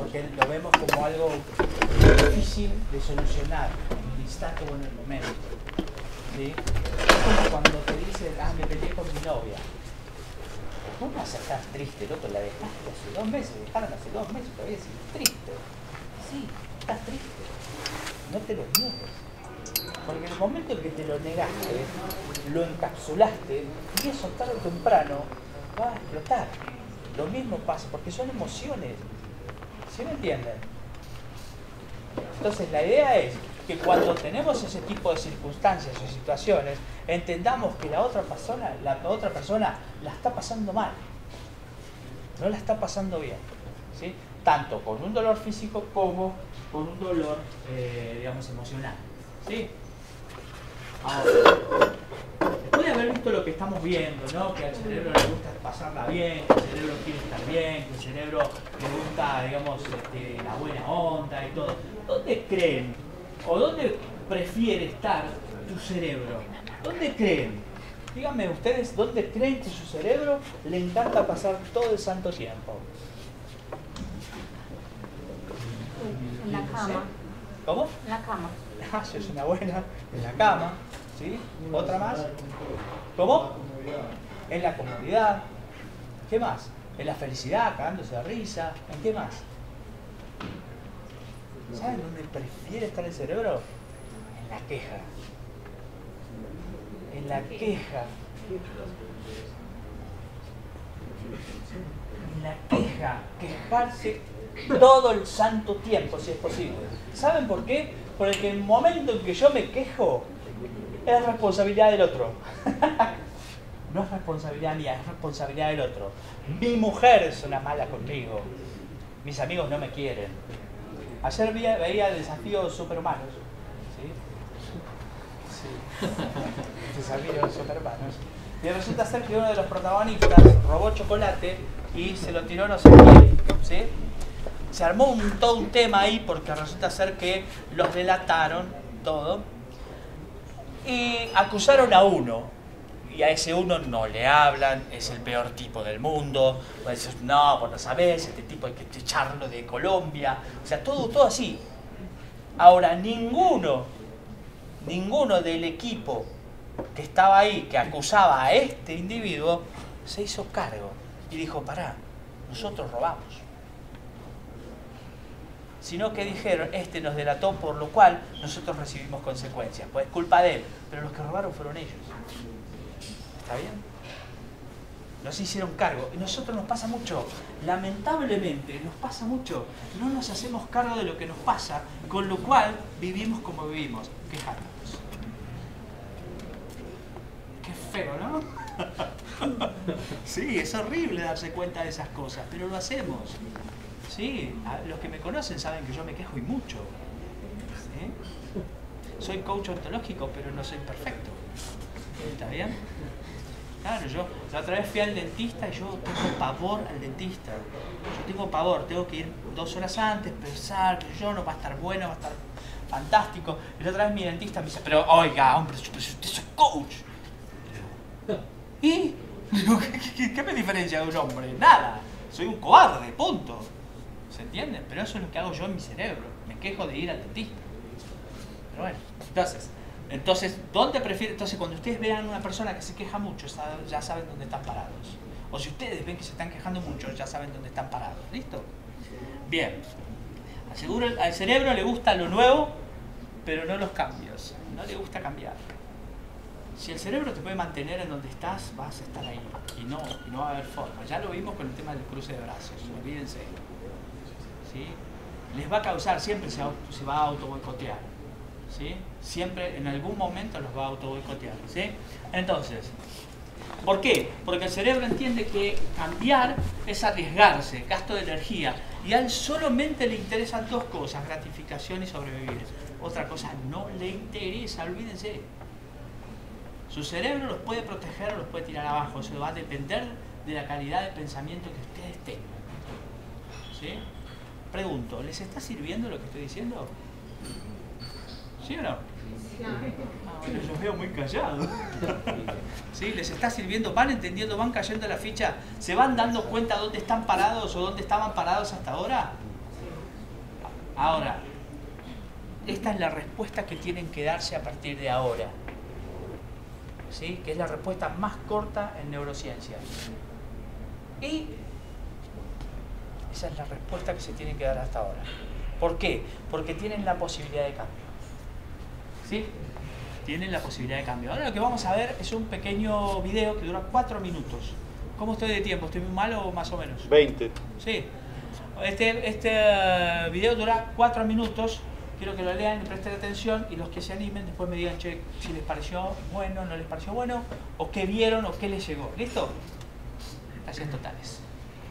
porque lo vemos como algo difícil de solucionar en el instante o en el momento. ¿Sí? Es como cuando te dicen, ah, me peleé con mi novia. ¿Cómo vas a estar triste, loco? La dejaste hace dos meses, dejaron hace dos meses, todavía sigues triste. Sí, estás triste. No te lo niegues. Porque en el momento en que te lo negaste, lo encapsulaste, y eso tarde o temprano va a explotar. Lo mismo pasa, porque son emociones. ¿Sí me entienden? Entonces la idea es que cuando tenemos ese tipo de circunstancias o situaciones, entendamos que la otra persona, la otra persona la está pasando mal. No la está pasando bien. ¿Sí? Tanto con un dolor físico como con un dolor, eh, digamos, emocional. ¿Sí? Ahora, después de haber visto lo que estamos viendo, ¿no? Que al cerebro le gusta pasarla bien, que el cerebro quiere estar bien, que el cerebro le gusta, digamos, este, la buena onda y todo. ¿Dónde creen o dónde prefiere estar tu cerebro? ¿Dónde creen? Díganme ustedes, ¿dónde creen que su cerebro le encanta pasar todo el santo tiempo? En la cama. ¿Cómo? En la cama. Ah, sí, es una buena. En la cama. ¿Sí? ¿Otra más? ¿Cómo? En la comodidad. ¿Qué más? En la felicidad, cagándose de risa. ¿En qué más? ¿Saben dónde prefiere estar el cerebro? En la queja. En la queja. En la queja. Quejarse todo el santo tiempo, si es posible. ¿Saben por qué? Porque el momento en que yo me quejo es responsabilidad del otro. No es responsabilidad mía, es responsabilidad del otro. Mi mujer es una mala conmigo. Mis amigos no me quieren. Ayer veía, veía Desafíos Superhumanos. ¿Sí? Sí. Desafíos Superhumanos. Y resulta ser que uno de los protagonistas robó chocolate y se lo tiró no sé quién. ¿Sí? Se armó un, todo un tema ahí porque resulta ser que los delataron todo y acusaron a uno y a ese uno no le hablan, es el peor tipo del mundo, pues, no, vos no sabés, este tipo hay que echarlo de Colombia, o sea, todo, todo así. Ahora, ninguno, ninguno del equipo que estaba ahí, que acusaba a este individuo, se hizo cargo y dijo, pará, nosotros robamos. Sino que dijeron, este nos delató, por lo cual nosotros recibimos consecuencias. Pues es culpa de él, pero los que robaron fueron ellos. ¿Está bien? No se hicieron cargo. Y a nosotros nos pasa mucho, lamentablemente nos pasa mucho, no nos hacemos cargo de lo que nos pasa, con lo cual vivimos como vivimos, quejándonos. Qué feo, ¿no? Sí, es horrible darse cuenta de esas cosas, pero lo hacemos. Sí, los que me conocen saben que yo me quejo y mucho. ¿Sí? Soy coach ontológico, pero no soy perfecto. ¿Está bien? Claro, yo la otra vez fui al dentista y yo tengo pavor al dentista. Yo tengo pavor, tengo que ir dos horas antes, pensar que yo no va a estar bueno, va a estar fantástico. Y la otra vez mi dentista me dice, pero oiga, hombre, usted es coach. ¿Y? ¿Qué, qué, ¿Qué me diferencia de un hombre? Nada. Soy un cobarde, punto. ¿Se entiende? Pero eso es lo que hago yo en mi cerebro. Me quejo de ir al dentista. Pero bueno, entonces, entonces, ¿dónde prefiero? Entonces, cuando ustedes vean a una persona que se queja mucho, ya saben dónde están parados. O si ustedes ven que se están quejando mucho, ya saben dónde están parados. ¿Listo? Bien. Al, seguro, al cerebro le gusta lo nuevo, pero no los cambios. No le gusta cambiar. Si el cerebro te puede mantener en donde estás, vas a estar ahí. Y no, y no va a haber forma. Ya lo vimos con el tema del cruce de brazos. Olvídense. ¿Sí? Les va a causar, siempre se, se va a auto boicotear. ¿Sí? Siempre, en algún momento los va a auto boicotear. ¿Sí? Entonces, ¿por qué? Porque el cerebro entiende que cambiar es arriesgarse, gasto de energía. Y a él solamente le interesan dos cosas, gratificación y sobrevivir. Otra cosa no le interesa, olvídense. Su cerebro los puede proteger o los puede tirar abajo. Eso va a depender de la calidad de pensamiento que ustedes tengan. ¿Sí? Pregunto, ¿les está sirviendo lo que estoy diciendo? ¿Sí o no? Ah, bueno, los veo muy callados. ¿Sí? ¿Les está sirviendo? ¿Van entendiendo? ¿Van cayendo la ficha? ¿Se van dando cuenta dónde están parados o dónde estaban parados hasta ahora? Ahora, esta es la respuesta que tienen que darse a partir de ahora, ¿sí? Que es la respuesta más corta en neurociencia. Y esa es la respuesta que se tiene que dar hasta ahora. ¿Por qué? Porque tienen la posibilidad de cambio. ¿Sí? Tienen la posibilidad de cambio. Ahora lo que vamos a ver es un pequeño video que dura cuatro minutos. ¿Cómo estoy de tiempo? ¿Estoy muy mal o más o menos? veinte. Sí. Este, este video dura cuatro minutos. Quiero que lo lean y presten atención, y los que se animen después me digan, che, si les pareció bueno, no les pareció bueno, o qué vieron o qué les llegó. ¿Listo? Gracias totales.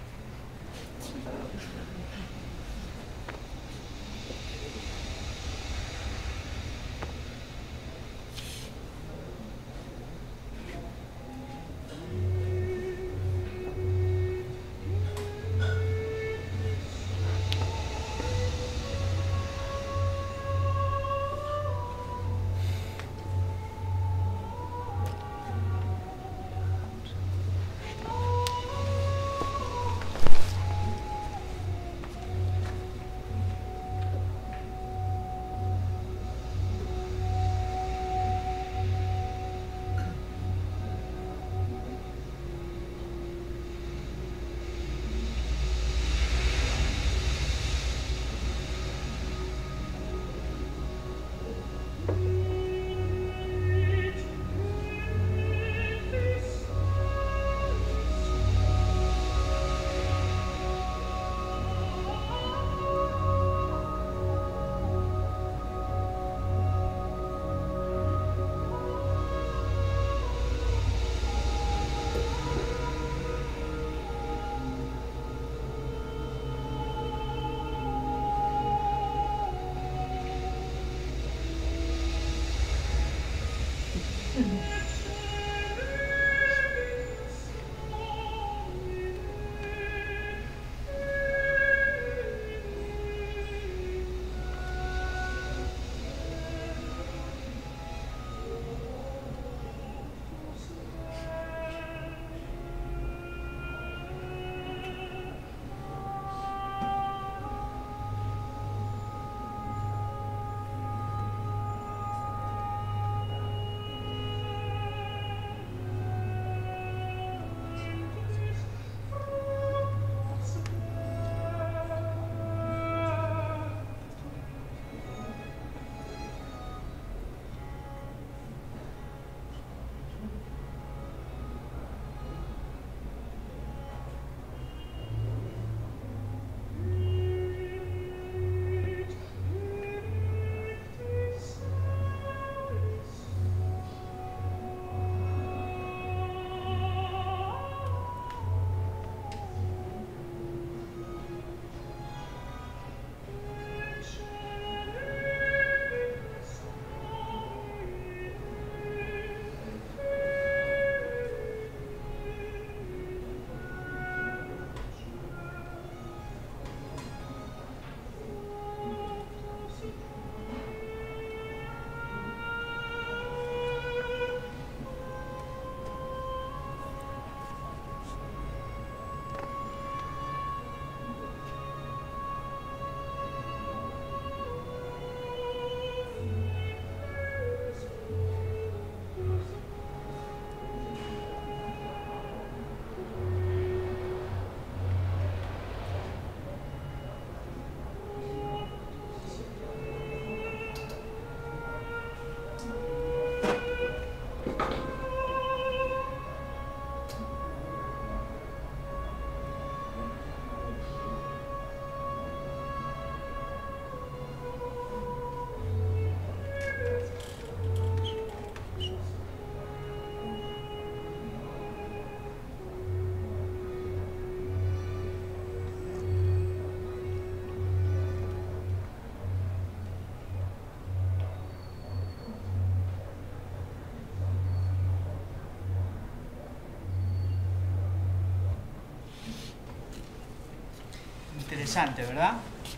Interesante, ¿verdad?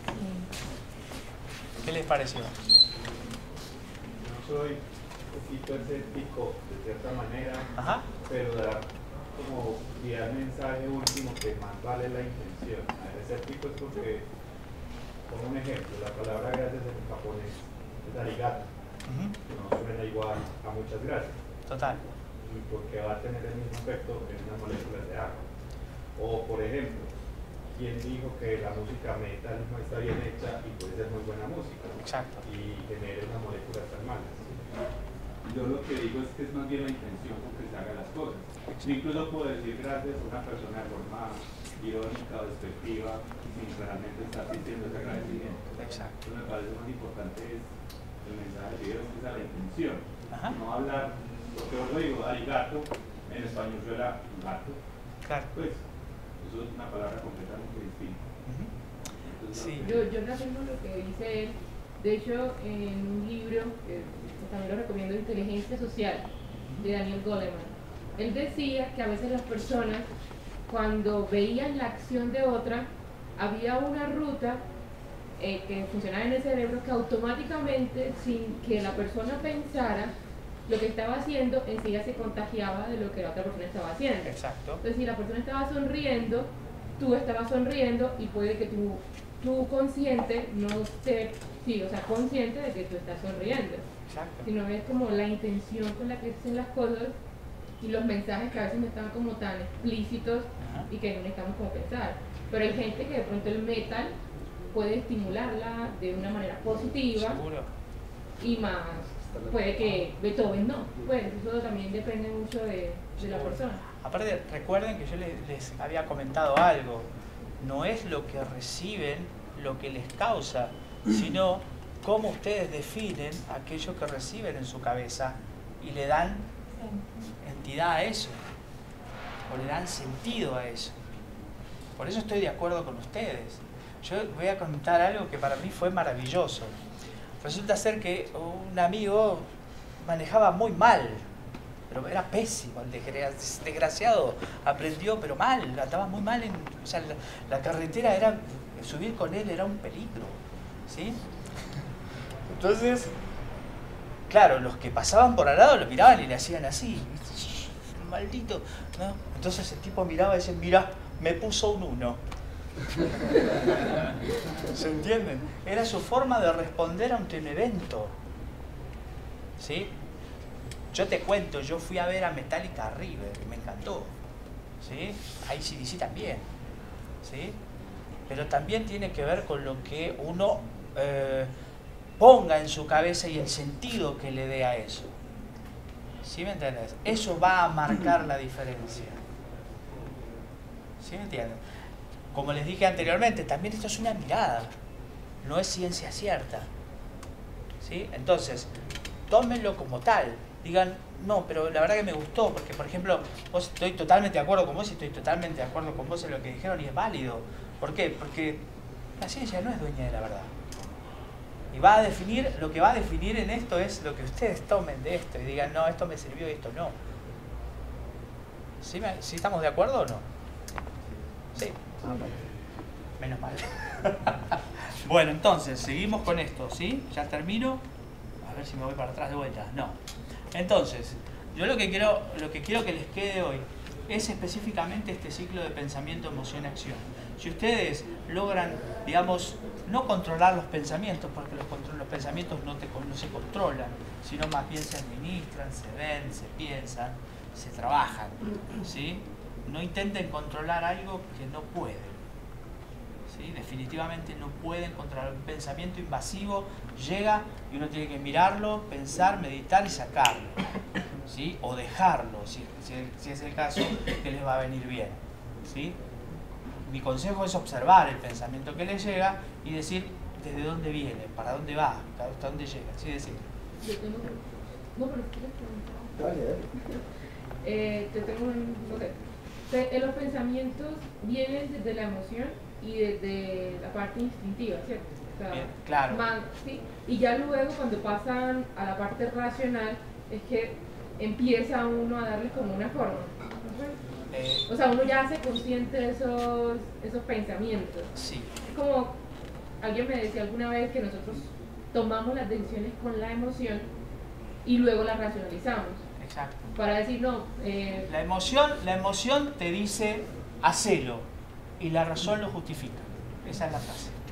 ¿Qué les pareció? Soy un poquito escéptico de cierta manera, Ajá. pero dar como guiar el mensaje último que más vale la intención. A ver, escéptico es porque Como un ejemplo, la palabra gracias en japonés es arigato, Ujú. que no suena igual a muchas gracias, Total. y porque va a tener el mismo efecto en unas moléculas de agua. O, por ejemplo, ¿quién dijo que la música metal no está bien hecha y puede ser muy buena música? Exacto. Y genere unas moléculas tan malas. Yo lo que digo es que es más bien la intención con que se hagan las cosas. Yo incluso puedo decir gracias a una persona de forma irónica o despectiva sin realmente estar sintiendo ese agradecimiento. Exacto. Entonces me parece más importante es el mensaje del video, es que sea la intención. Ajá. No hablar, lo que yo digo, arigato, en español suena gato, Claro. pues eso es una palabra completamente distinta. Ujú. Entonces, Sí. no sé. Yo, yo reafirmo lo que dice él. De hecho, en un libro que también lo recomiendo, Inteligencia Social, de Daniel Goleman, él decía que a veces las personas, cuando veían la acción de otra, había una ruta eh, que funcionaba en el cerebro que automáticamente, sin que la persona pensara lo que estaba haciendo, en sí ya se contagiaba de lo que la otra persona estaba haciendo. Exacto. Entonces, si la persona estaba sonriendo, tú estabas sonriendo y puede que tu, tu consciente no esté, sí, o sea, consciente de que tú estás sonriendo, Exacto. sino es como la intención con la que se hacen las cosas y los mensajes que a veces no están como tan explícitos Ajá. y que no necesitamos como pensar. Pero hay gente que de pronto el metal puede estimularla de una manera positiva Seguro. y más puede que Beethoven no, pues eso también depende mucho de, de la Seguro. persona. Aparte, recuerden que yo les, les había comentado algo. No es lo que reciben lo que les causa, sino cómo ustedes definen aquello que reciben en su cabeza y le dan entidad a eso, o le dan sentido a eso. Por eso estoy de acuerdo con ustedes. Yo voy a contar algo que para mí fue maravilloso. Resulta ser que un amigo manejaba muy mal, pero era pésimo, el desgra- desgraciado aprendió pero mal, estaba muy mal, en, o sea, la, la carretera era, subir con él era un peligro, ¿sí? Entonces, claro, los que pasaban por al lado lo miraban y le hacían así, maldito, ¿no? Entonces el tipo miraba y decía, mira, me puso un uno. ¿Se entienden? Era su forma de responder ante un evento, ¿sí? Yo te cuento, yo fui a ver a Metallica River y me encantó, ¿sí? A A C D C también, ¿sí? Pero también tiene que ver con lo que uno eh, ponga en su cabeza y el sentido que le dé a eso. ¿Sí me entiendes? Eso va a marcar la diferencia. ¿Sí me entienden? Como les dije anteriormente, también esto es una mirada, no es ciencia cierta. ¿Sí? Entonces, tómenlo como tal. Digan, no, pero la verdad que me gustó, porque por ejemplo, vos estoy totalmente de acuerdo con vos y estoy totalmente de acuerdo con vos en lo que dijeron y es válido. ¿Por qué? Porque la ciencia no es dueña de la verdad. Y va a definir, lo que va a definir en esto es lo que ustedes tomen de esto y digan, no, esto me sirvió y esto no. ¿Sí, me, ¿sí estamos de acuerdo o no? Sí. Menos mal. Bueno, entonces, seguimos con esto, ¿sí? Ya termino. A ver si me voy para atrás de vuelta. No. Entonces, yo lo que quiero, lo que quiero que les quede hoy es específicamente este ciclo de pensamiento, emoción, acción. Si ustedes logran, digamos, no controlar los pensamientos, porque los, contro los pensamientos no, te, no se controlan, sino más bien se administran, se ven, se piensan, se trabajan, ¿sí? No intenten controlar algo que no pueden. ¿Sí? Definitivamente no pueden controlar un pensamiento invasivo, llega y uno tiene que mirarlo, pensar, meditar y sacarlo, ¿sí? O dejarlo, si, si, si es el caso, que les va a venir bien, ¿sí? Mi consejo es observar el pensamiento que les llega y decir desde dónde viene, para dónde va, hasta dónde llega, ¿sí? Decir. Yo tengo... No, pero ¿quieres preguntar? Dale, dale. Eh, te tengo un... Okay. Te- los pensamientos vienen desde la emoción y desde la parte instintiva, ¿cierto? O sea, Bien, claro. man- ¿sí? Y ya luego cuando pasan a la parte racional es que empieza uno a darle como una forma. ¿No? Eh, O sea, uno ya hace consciente de esos, esos pensamientos. sí, Es como alguien me decía alguna vez que nosotros tomamos las decisiones con la emoción y luego las racionalizamos. exacto. Para decir, no, eh, La emoción, la emoción te dice, hacelo, y la razón lo justifica. Esa es la frase.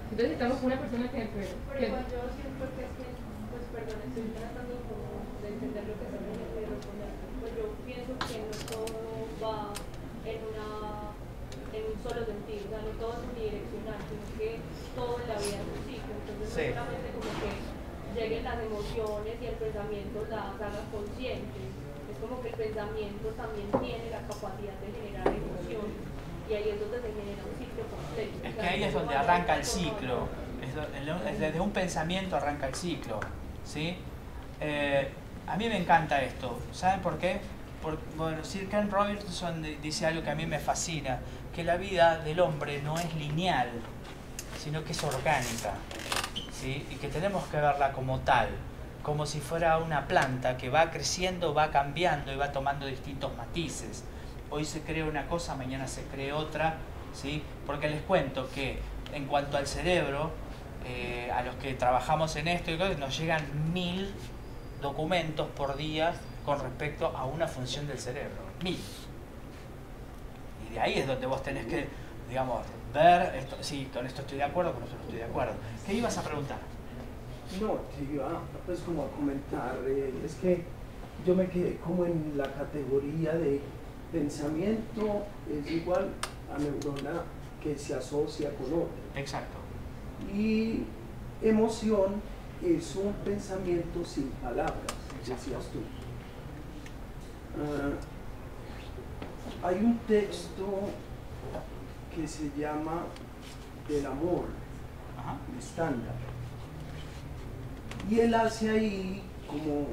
Entonces estamos con una persona que... Pero, pero igual yo siento que es que, pues perdón, estoy tratando como de entender lo que se me quiere responder. Pues yo pienso que no todo va en una en un solo sentido, o sea, no todo es unidireccional, sino que todo en la vida es un ciclo. Entonces Sí. no solamente como que lleguen las emociones y el pensamiento las haga conscientes. Es como que el pensamiento también tiene la capacidad de generar emociones y ahí es donde se genera un ciclo completo. Es O que sea, ahí es no donde va a arranca ser el todo- ciclo. Es, do- el- es desde un pensamiento arranca el ciclo. ¿Sí? Eh, a mí me encanta esto. ¿Saben por qué? Por, bueno, Sir Ken Robinson dice algo que a mí me fascina, que la vida del hombre no es lineal, sino que es orgánica. ¿Sí? Y que tenemos que verla como tal, como si fuera una planta que va creciendo, va cambiando y va tomando distintos matices. Hoy se crea una cosa, mañana se cree otra, ¿sí? Porque les cuento que en cuanto al cerebro, eh, a los que trabajamos en esto, y cosas, nos llegan mil documentos por día con respecto a una función del cerebro. Mil. Y de ahí es donde vos tenés que, digamos, ver, esto, sí, con esto estoy de acuerdo, con esto no estoy de acuerdo. ¿Qué ibas a preguntar? No, te iba pues como a comentar, eh, es que yo me quedé como en la categoría de pensamiento es igual a neurona que se asocia con otra. Exacto. Y emoción es un pensamiento sin palabras, decías tú. Ah, hay un texto que se llama Del amor, Ajá. de Stendhal. Y él hace ahí como,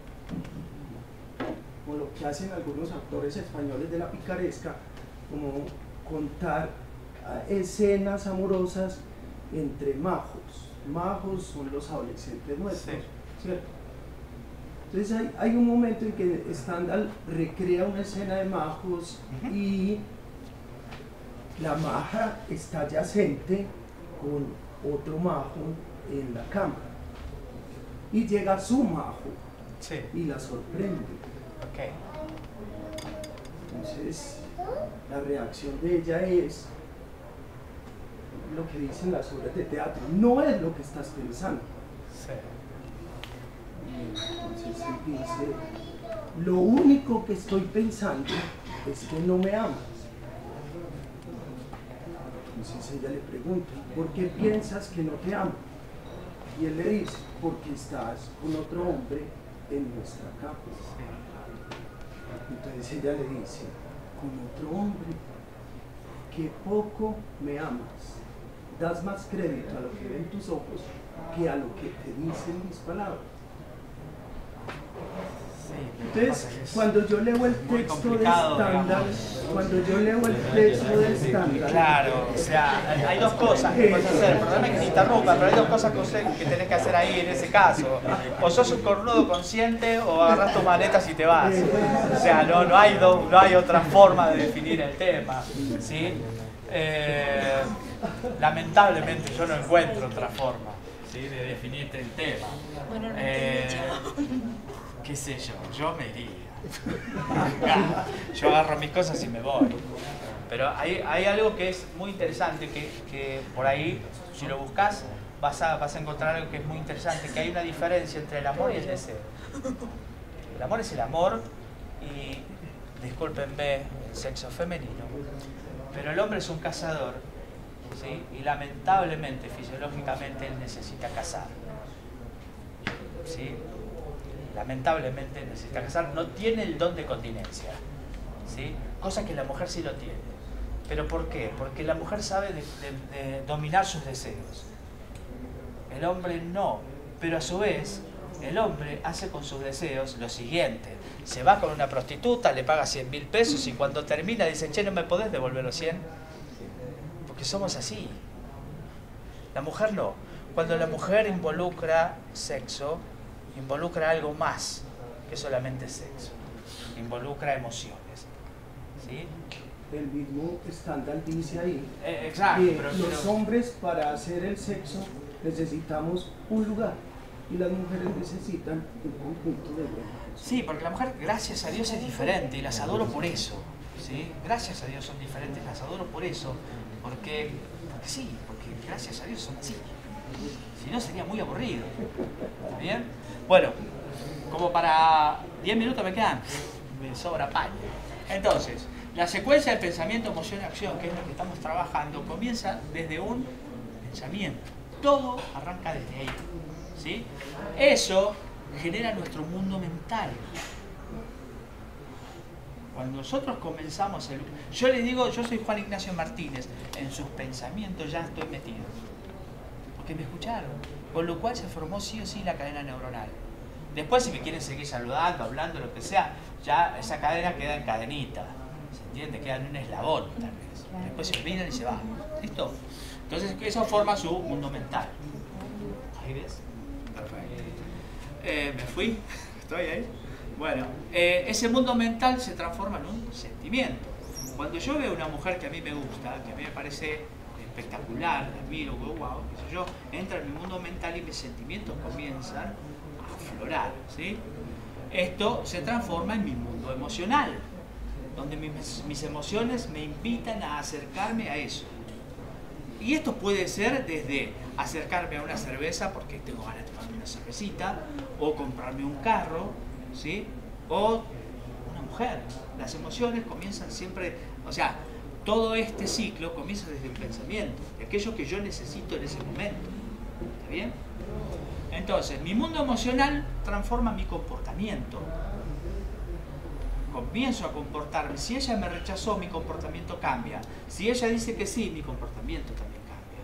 como lo que hacen algunos actores españoles de la picaresca, como contar ah, escenas amorosas entre majos. Majos son los adolescentes nuestros, Sí. ¿cierto? Entonces hay, hay un momento en que Stendhal recrea una escena de majos Ujú. y la maja está yacente con otro majo en la cama. Y llega su majo Sí. y la sorprende. Ok. Entonces, la reacción de ella es lo que dicen las obras de teatro. No es lo que estás pensando. Sí. Y entonces él dice, lo único que estoy pensando es que no me amas. Entonces ella le pregunta, ¿por qué piensas que no te amo? Y él le dice, porque estás con otro hombre en nuestra cama. Entonces ella le dice, con otro hombre, que poco me amas. Das más crédito a lo que ven tus ojos que a lo que te dicen mis palabras. Entonces, cuando yo leo el texto de Stendhal, cuando yo leo el texto de Stendhal, Claro, o sea, hay dos cosas que puedes hacer, perdóname que te interrumpa, pero hay dos cosas que tenés que hacer ahí en ese caso. O sos un cornudo consciente o agarrás tus maletas y te vas. O sea, no, no, hay, do, no hay otra forma de definir el tema, ¿sí? Eh, lamentablemente yo no encuentro otra forma, ¿sí?, de definirte el tema. Eh, qué sé yo, yo me iría. Yo agarro mis cosas y me voy. Pero hay, hay algo que es muy interesante, que, que por ahí, si lo buscas, vas a, vas a encontrar algo que es muy interesante, que hay una diferencia entre el amor y el deseo. El amor es el amor y, discúlpenme, el sexo femenino, pero el hombre es un cazador, ¿sí? Y lamentablemente, fisiológicamente, él necesita cazar, ¿sí? Lamentablemente necesita casar, no tiene el don de continencia, ¿sí? Cosa que la mujer sí lo tiene. ¿Pero por qué? Porque la mujer sabe de, de, de dominar sus deseos. El hombre no, pero a su vez el hombre hace con sus deseos lo siguiente: se va con una prostituta, le paga cien mil pesos y cuando termina dice, che, ¿no me podés devolver los cien? Porque somos así. La mujer no. Cuando la mujer involucra sexo, involucra algo más que solamente sexo, involucra emociones, ¿sí? el mismo Stendhal dice ahí eh, exacto, que pero, los pero... hombres para hacer el sexo necesitamos un lugar y las mujeres necesitan un conjunto de lugares. Sí, porque la mujer, gracias a Dios, es diferente y las adoro por eso, ¿sí? Gracias a Dios son diferentes, las adoro por eso, porque Porque sí, porque gracias a Dios son así. Si no sería muy aburrido. ¿Está bien? Bueno, como para diez minutos me quedan, me sobra paño. Entonces, la secuencia de pensamiento, emoción y acción, que es lo que estamos trabajando, comienza desde un pensamiento. Todo arranca desde ahí. ¿Sí? Eso genera nuestro mundo mental. Cuando nosotros comenzamos el... Yo les digo, yo soy Juan Ignacio Martínez, en sus pensamientos ya estoy metido. Porque me escucharon. Con lo cual se formó sí o sí la cadena neuronal. Después, si me quieren seguir saludando, hablando, lo que sea, ya esa cadena queda en cadenita. ¿Se entiende? Queda en un eslabón, tal vez. Después se olvidan y se van. ¿Listo? Entonces, eso forma su mundo mental. ¿Ahí ves? Perfecto. Eh, me fui. Estoy ahí. Bueno, eh, ese mundo mental se transforma en un sentimiento. Cuando yo veo una mujer que a mí me gusta, que a mí me parece espectacular, la admiro, wow, qué sé yo, entra en mi mundo mental y mis sentimientos comienzan a aflorar, ¿sí? Esto se transforma en mi mundo emocional, donde mis, mis emociones me invitan a acercarme a eso. Y esto puede ser desde acercarme a una cerveza porque tengo ganas de tomarme una cervecita, o comprarme un carro, ¿sí? O una mujer. Las emociones comienzan siempre, o sea, todo este ciclo comienza desde el pensamiento, de aquello que yo necesito en ese momento. ¿Está bien? Entonces, mi mundo emocional transforma mi comportamiento. Comienzo a comportarme. Si ella me rechazó, mi comportamiento cambia. Si ella dice que sí, mi comportamiento también cambia.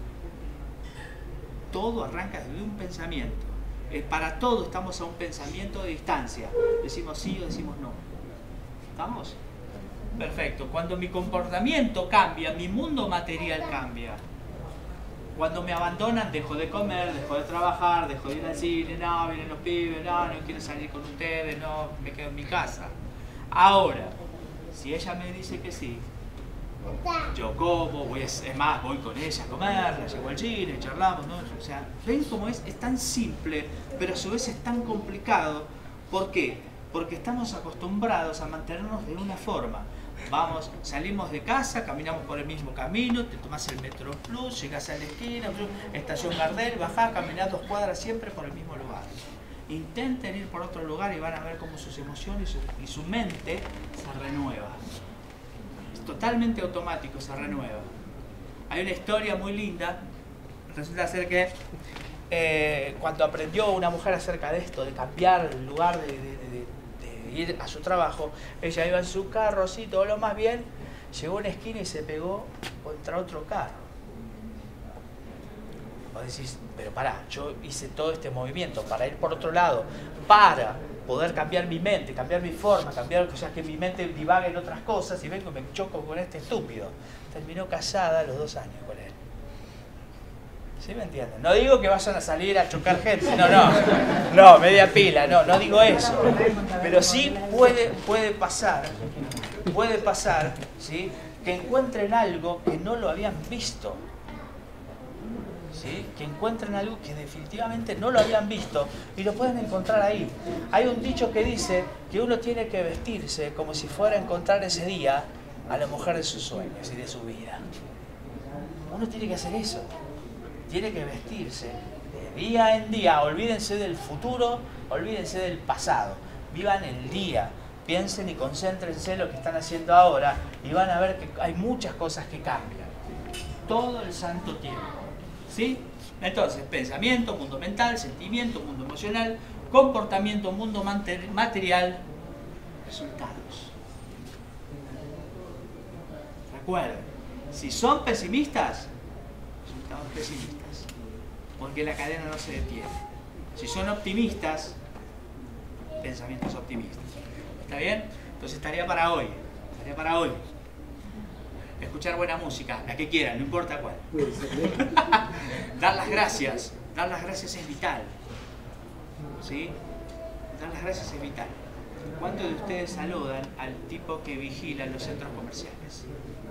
Todo arranca desde un pensamiento. Eh, para todo estamos a un pensamiento de distancia. Decimos sí o decimos no. ¿Estamos? Perfecto. Cuando mi comportamiento cambia, mi mundo material cambia. Cuando me abandonan, dejo de comer, dejo de trabajar, dejo de ir al cine, no, vienen los pibes, no, no quiero salir con ustedes, no, me quedo en mi casa. Ahora, si ella me dice que sí, yo como, voy a, es más, voy con ella a comer, la llevo al cine, charlamos, ¿no? O sea, ¿ven cómo es? Es tan simple, pero a su vez es tan complicado. ¿Por qué? Porque estamos acostumbrados a mantenernos de una forma. Vamos, salimos de casa, caminamos por el mismo camino, te tomás el Metro Plus, llegás a la esquina, estación Gardel, bajás, caminás dos cuadras siempre por el mismo lugar. Intenten ir por otro lugar y van a ver cómo sus emociones y su, y su mente se renueva. Es totalmente automático, se renueva. Hay una historia muy linda, resulta ser que eh, cuando aprendió una mujer acerca de esto, de cambiar el lugar de, de, de, de ir a su trabajo, ella iba en su carro así, todo lo más bien, llegó a una esquina y se pegó contra otro carro. Vos decís, pero pará, yo hice todo este movimiento para ir por otro lado, para poder cambiar mi mente, cambiar mi forma, cambiar, o sea, que mi mente divague en otras cosas, y vengo y me choco con este estúpido. Terminó casada a los dos años con él. ¿Sí me entienden? No digo que vayan a salir a chocar gente, no, no, no, media pila, no, no digo eso. Pero sí puede, puede pasar, puede pasar, ¿sí? Que encuentren algo que no lo habían visto. ¿Sí? Que encuentren algo que definitivamente no lo habían visto y lo pueden encontrar ahí. Hay un dicho que dice que uno tiene que vestirse como si fuera a encontrar ese día a la mujer de sus sueños y de su vida. Uno tiene que hacer eso. Tiene que vestirse de día en día. Olvídense del futuro, olvídense del pasado. Vivan el día. Piensen y concéntrense en lo que están haciendo ahora y van a ver que hay muchas cosas que cambian. Todo el santo tiempo. ¿Sí? Entonces, pensamiento, mundo mental, sentimiento, mundo emocional, comportamiento, mundo material, resultados. Recuerden, si son pesimistas, resultados pesimistas, porque la cadena no se detiene. Si son optimistas, pensamientos optimistas. ¿Está bien? Entonces estaría para hoy, estaría para hoy. Escuchar buena música, la que quieran, no importa cuál. Dar las gracias, dar las gracias es vital. ¿Sí? Dar las gracias es vital. ¿Cuántos de ustedes saludan al tipo que vigila los centros comerciales?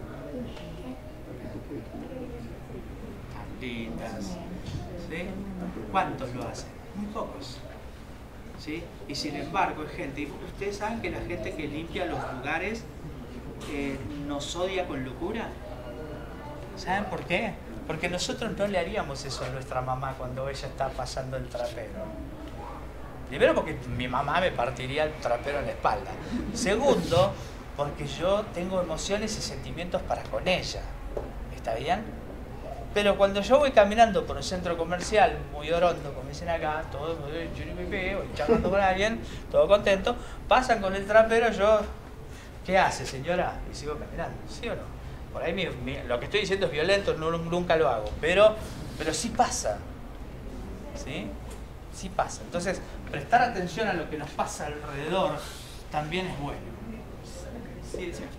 Tan lindas. ¿Sí? ¿Cuántos lo hacen? Muy pocos. ¿Sí? Y sin embargo hay gente, ustedes saben que la gente que limpia los lugares Eh, nos odia con locura. ¿Saben por qué? Porque nosotros no le haríamos eso a nuestra mamá cuando ella está pasando el trapero. Primero porque mi mamá me partiría el trapero en la espalda. Segundo, porque yo tengo emociones y sentimientos para con ella. ¿Está bien? Pero cuando yo voy caminando por un centro comercial muy orondo, como dicen acá, todo voy charlando con alguien, todo contento, pasan con el trapero, yo, ¿qué hace, señora? Y sigo caminando, ¿sí o no? Por ahí mi, mi, lo que estoy diciendo es violento, no, nunca lo hago, pero, pero sí pasa, ¿sí? Sí pasa. Entonces, prestar atención a lo que nos pasa alrededor también es bueno. Sí, sí.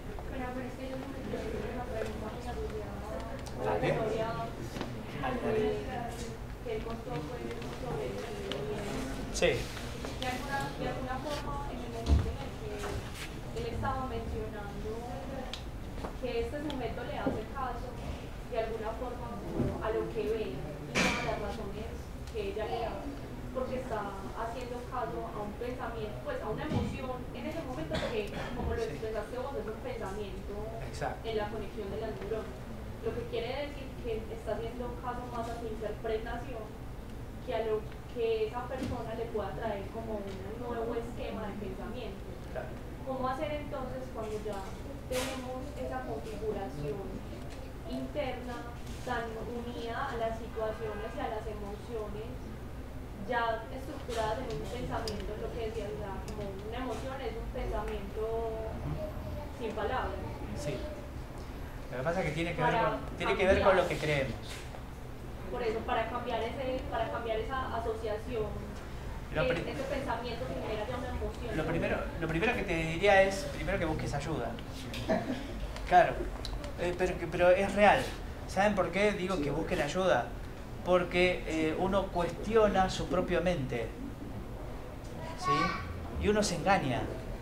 Dale. Sí. De alguna, de alguna forma, en el momento en el que él estaba mencionando que este sujeto le hace caso, de alguna forma, a lo que ve y a las razones que ella le da, porque está haciendo caso a un pensamiento, pues a una emoción en ese momento que, como lo expresaste vos, es un pensamiento. Exacto. En la conexión de las neuronas. Lo que quiere decir que está haciendo caso más a su interpretación que a lo que esa persona le pueda traer como un nuevo esquema de pensamiento. Claro. ¿Cómo hacer entonces cuando ya tenemos esa configuración interna tan unida a las situaciones y a las emociones ya estructuradas en un pensamiento? Lo que decía, como una emoción es un pensamiento sin palabras. Sí. Lo que pasa es que tiene que, ver con, tiene que ver con lo que creemos. Por eso, para cambiar, ese, para cambiar esa asociación, lo ese pensamiento que genera ya una emoción. Lo primero, lo primero que te diría es, primero que busques ayuda. Claro, eh, pero, pero es real. ¿Saben por qué digo que busquen ayuda? Porque eh, uno cuestiona su propia mente, ¿sí? Y uno se engaña.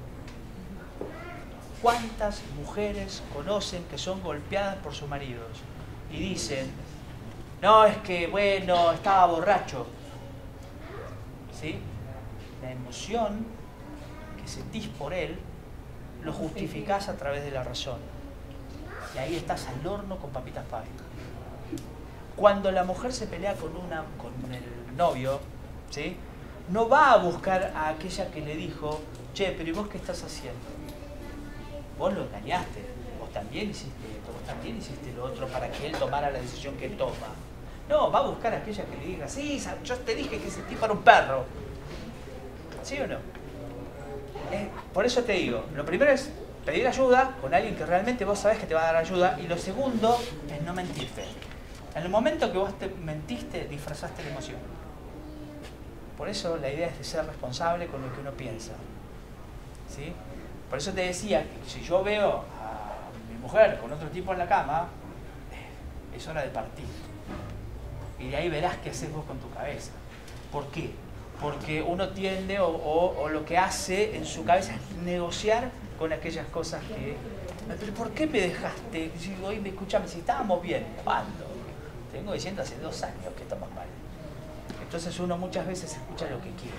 ¿Cuántas mujeres conocen que son golpeadas por sus maridos? Y dicen, no, es que, bueno, estaba borracho. ¿Sí? La emoción que sentís por él, lo justificás a través de la razón. Y ahí estás al horno con papitas pay. Cuando la mujer se pelea con, una, con el novio, ¿sí? No va a buscar a aquella que le dijo, che, pero ¿y vos qué estás haciendo? Vos lo engañaste, vos también hiciste esto, vos también hiciste lo otro para que él tomara la decisión que él toma. No, va a buscar a aquella que le diga, sí, yo te dije que ese tipo era un perro. ¿Sí o no? Eh, por eso te digo, lo primero es pedir ayuda con alguien que realmente vos sabés que te va a dar ayuda, y lo segundo es no mentirte. En el momento que vos te mentiste, disfrazaste la emoción. Por eso la idea es de ser responsable con lo que uno piensa. ¿Sí? Por eso te decía que si yo veo a mi mujer con otro tipo en la cama, es hora de partir. Y de ahí verás qué haces vos con tu cabeza. ¿Por qué? Porque uno tiende o, o, o lo que hace en su cabeza es negociar con aquellas cosas que... ¿Pero por qué me dejaste? Digo, oye, escúchame, si estábamos bien. ¿Cuándo? Te vengo diciendo hace dos años que estamos mal. Entonces uno muchas veces escucha lo que quiere.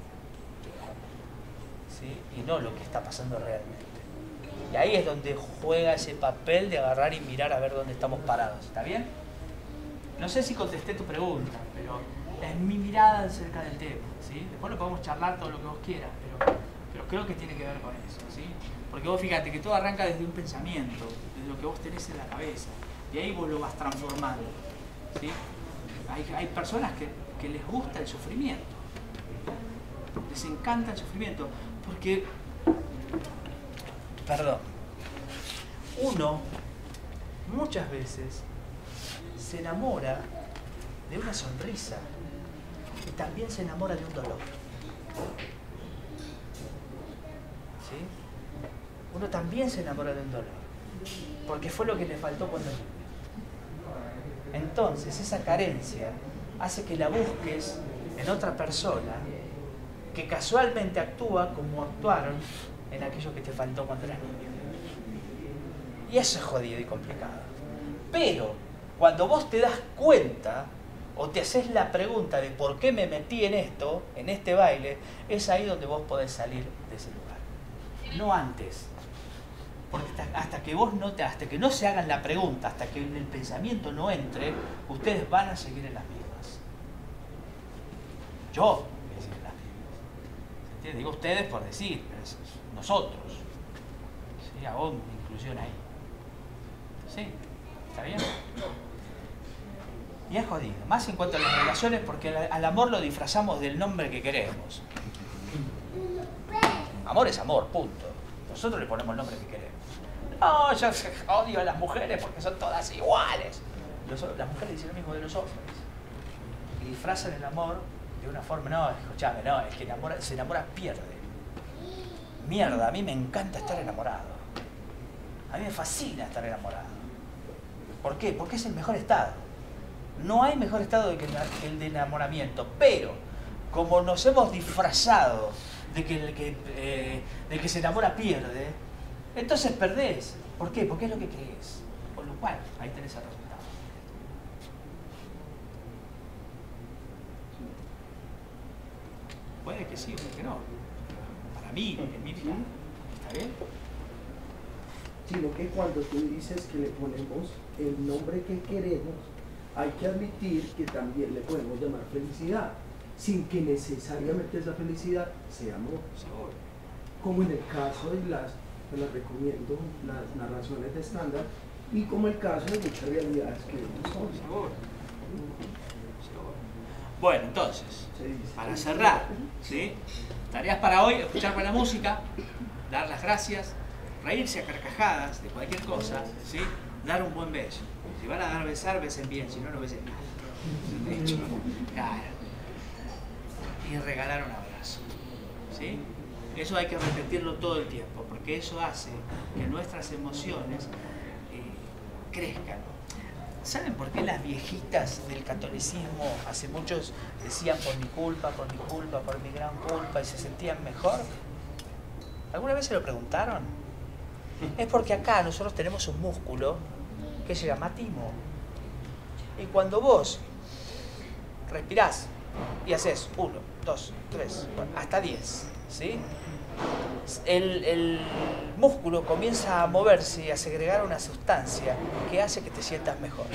¿Sí? Y no lo que está pasando realmente. Y ahí es donde juega ese papel de agarrar y mirar a ver dónde estamos parados. ¿Está bien? No sé si contesté tu pregunta, pero es mi mirada acerca del tema. ¿Sí? Después lo podemos charlar todo lo que vos quieras, pero, pero creo que tiene que ver con eso. ¿Sí? Porque vos fíjate que todo arranca desde un pensamiento, desde lo que vos tenés en la cabeza. Y ahí vos lo vas transformando. ¿Sí? Hay, hay personas que, que les gusta el sufrimiento. Les encanta el sufrimiento. Porque, perdón, uno muchas veces se enamora de una sonrisa y también se enamora de un dolor. ¿Sí? Uno también se enamora de un dolor, porque fue lo que le faltó cuando niño. Entonces, esa carencia hace que la busques en otra persona que casualmente actúa como actuaron en aquello que te faltó cuando eras niño. Y eso es jodido y complicado. Pero cuando vos te das cuenta o te haces la pregunta de por qué me metí en esto, en este baile, es ahí donde vos podés salir de ese lugar. No antes. Porque hasta, hasta que vos no te, hasta que no se hagan la pregunta, hasta que el pensamiento no entre, ustedes van a seguir en las mismas. Yo voy a seguir en las mismas. ¿Se entiende? Digo ustedes por decir, pero es nosotros. ¿Sí? Hago una inclusión ahí. ¿Sí? ¿Está bien? Y es jodido. Más en cuanto a las relaciones, porque al, al amor lo disfrazamos del nombre que queremos. Amor es amor, punto. Nosotros le ponemos el nombre que queremos. No, yo odio a las mujeres porque son todas iguales. Los, las mujeres dicen lo mismo de los hombres. Y disfrazan el amor de una forma, no, escuchame, no, es que enamora, se enamora, pierde. Mierda, a mí me encanta estar enamorado. A mí me fascina estar enamorado. ¿Por qué? Porque es el mejor estado. No hay mejor estado que el de enamoramiento, pero como nos hemos disfrazado de que el que, eh, de que se enamora pierde, entonces perdés. ¿Por qué? Porque es lo que crees. Con lo cual, ahí tenés el resultado. Puede que sí, puede que no. Para mí, en mi vida, ¿está bien? Sino que cuando tú dices que le ponemos el nombre que queremos, hay que admitir que también le podemos llamar felicidad, sin que necesariamente esa felicidad sea amor. Como en el caso de las, que les recomiendo, las narraciones de estándar, y como el caso de muchas realidades que no son. Seguro. Bueno, entonces, para cerrar, ¿sí? Tareas para hoy: escuchar buena música, dar las gracias, reírse a carcajadas de cualquier cosa, ¿sí? Dar un buen beso. Si van a dar besar, besen bien, si no, no besen nada. De hecho, claro. Y regalar un abrazo, ¿sí? Eso hay que repetirlo todo el tiempo, porque eso hace que nuestras emociones eh, crezcan. ¿Saben por qué las viejitas del catolicismo hace muchos decían por mi culpa, por mi culpa, por mi gran culpa y se sentían mejor? ¿Alguna vez se lo preguntaron? Es porque acá nosotros tenemos un músculo que se llama timo. Y cuando vos respirás y haces uno, dos, tres, hasta diez, ¿sí? El, el músculo comienza a moverse y a segregar una sustancia que hace que te sientas mejor.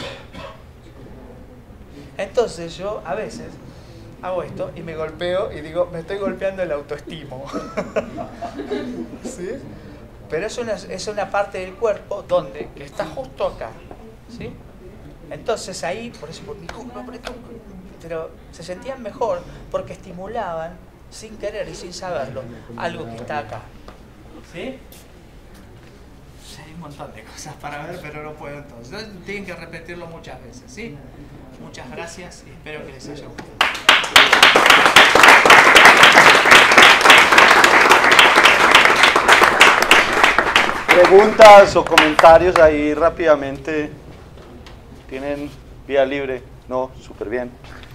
Entonces yo a veces hago esto y me golpeo y digo, me estoy golpeando el autoestimo. ¿Sí? Pero es una, es una parte del cuerpo donde, que está justo acá, ¿sí? Entonces ahí, por eso, por mi culpa, por esto, pero se sentían mejor porque estimulaban, sin querer y sin saberlo, algo que está acá, ¿sí? Sí, hay un montón de cosas para ver, pero no puedo entonces. Entonces tienen que repetirlo muchas veces, ¿sí? Muchas gracias y espero que les haya gustado. Preguntas o comentarios ahí rápidamente. ¿Tienen vía libre? No, súper bien.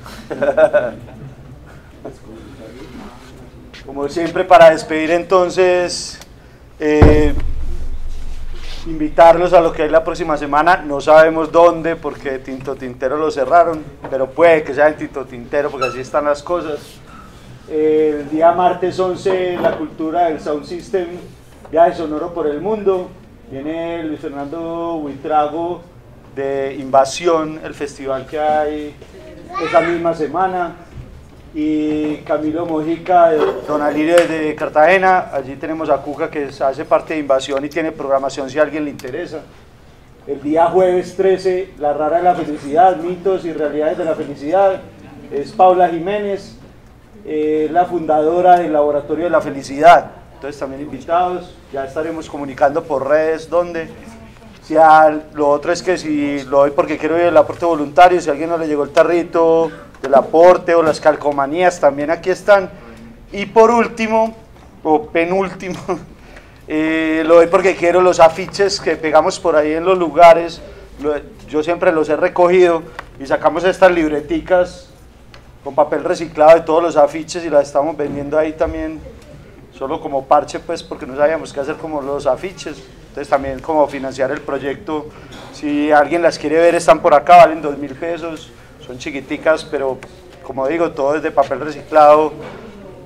Como siempre, para despedir entonces, eh, invitarlos a lo que hay la próxima semana. No sabemos dónde porque Tinto Tintero lo cerraron, pero puede que sea en Tinto Tintero porque así están las cosas. Eh, el día martes once, la cultura del Sound System, viaje sonoro por el mundo. Viene Luis Fernando Buitrago de Invasión, el festival que hay esa misma semana, y Camilo Mojica de Don Alirio de Cartagena. Allí tenemos a Cuca, que hace parte de Invasión y tiene programación si a alguien le interesa. El día jueves trece, La Rara de la Felicidad, mitos y realidades de la felicidad, es Paula Jiménez, eh, la fundadora del Laboratorio de la Felicidad. Entonces también invitados, ya estaremos comunicando por redes dónde. Si a, lo otro es que si lo doy porque quiero ir el aporte voluntario, si a alguien no le llegó el tarrito del aporte o las calcomanías, también aquí están. Y por último, o penúltimo, eh, lo doy porque quiero los afiches que pegamos por ahí en los lugares. Lo, yo siempre los he recogido y sacamos estas libreticas con papel reciclado de todos los afiches y las estamos vendiendo ahí también, solo como parche, pues, porque no sabíamos qué hacer como los afiches. Entonces también como financiar el proyecto. Si alguien las quiere ver, están por acá, valen dos mil pesos, son chiquiticas, pero como digo, todo es de papel reciclado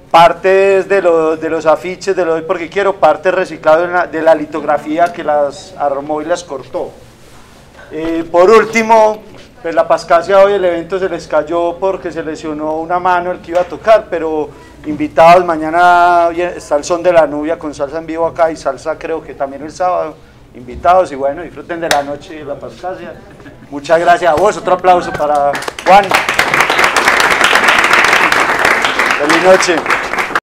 parte es de, lo, de los afiches, de lo de porque quiero, parte reciclado de la, de la litografía que las armó y las cortó. Eh, por último, pues la Pascasia hoy el evento se les cayó porque se lesionó una mano el que iba a tocar, pero invitados, mañana está el Son de la Nubia con salsa en vivo acá y salsa creo que también el sábado, invitados y bueno, disfruten de la noche de la Pascasia. Muchas gracias a vos, otro aplauso para Juan. Feliz noche.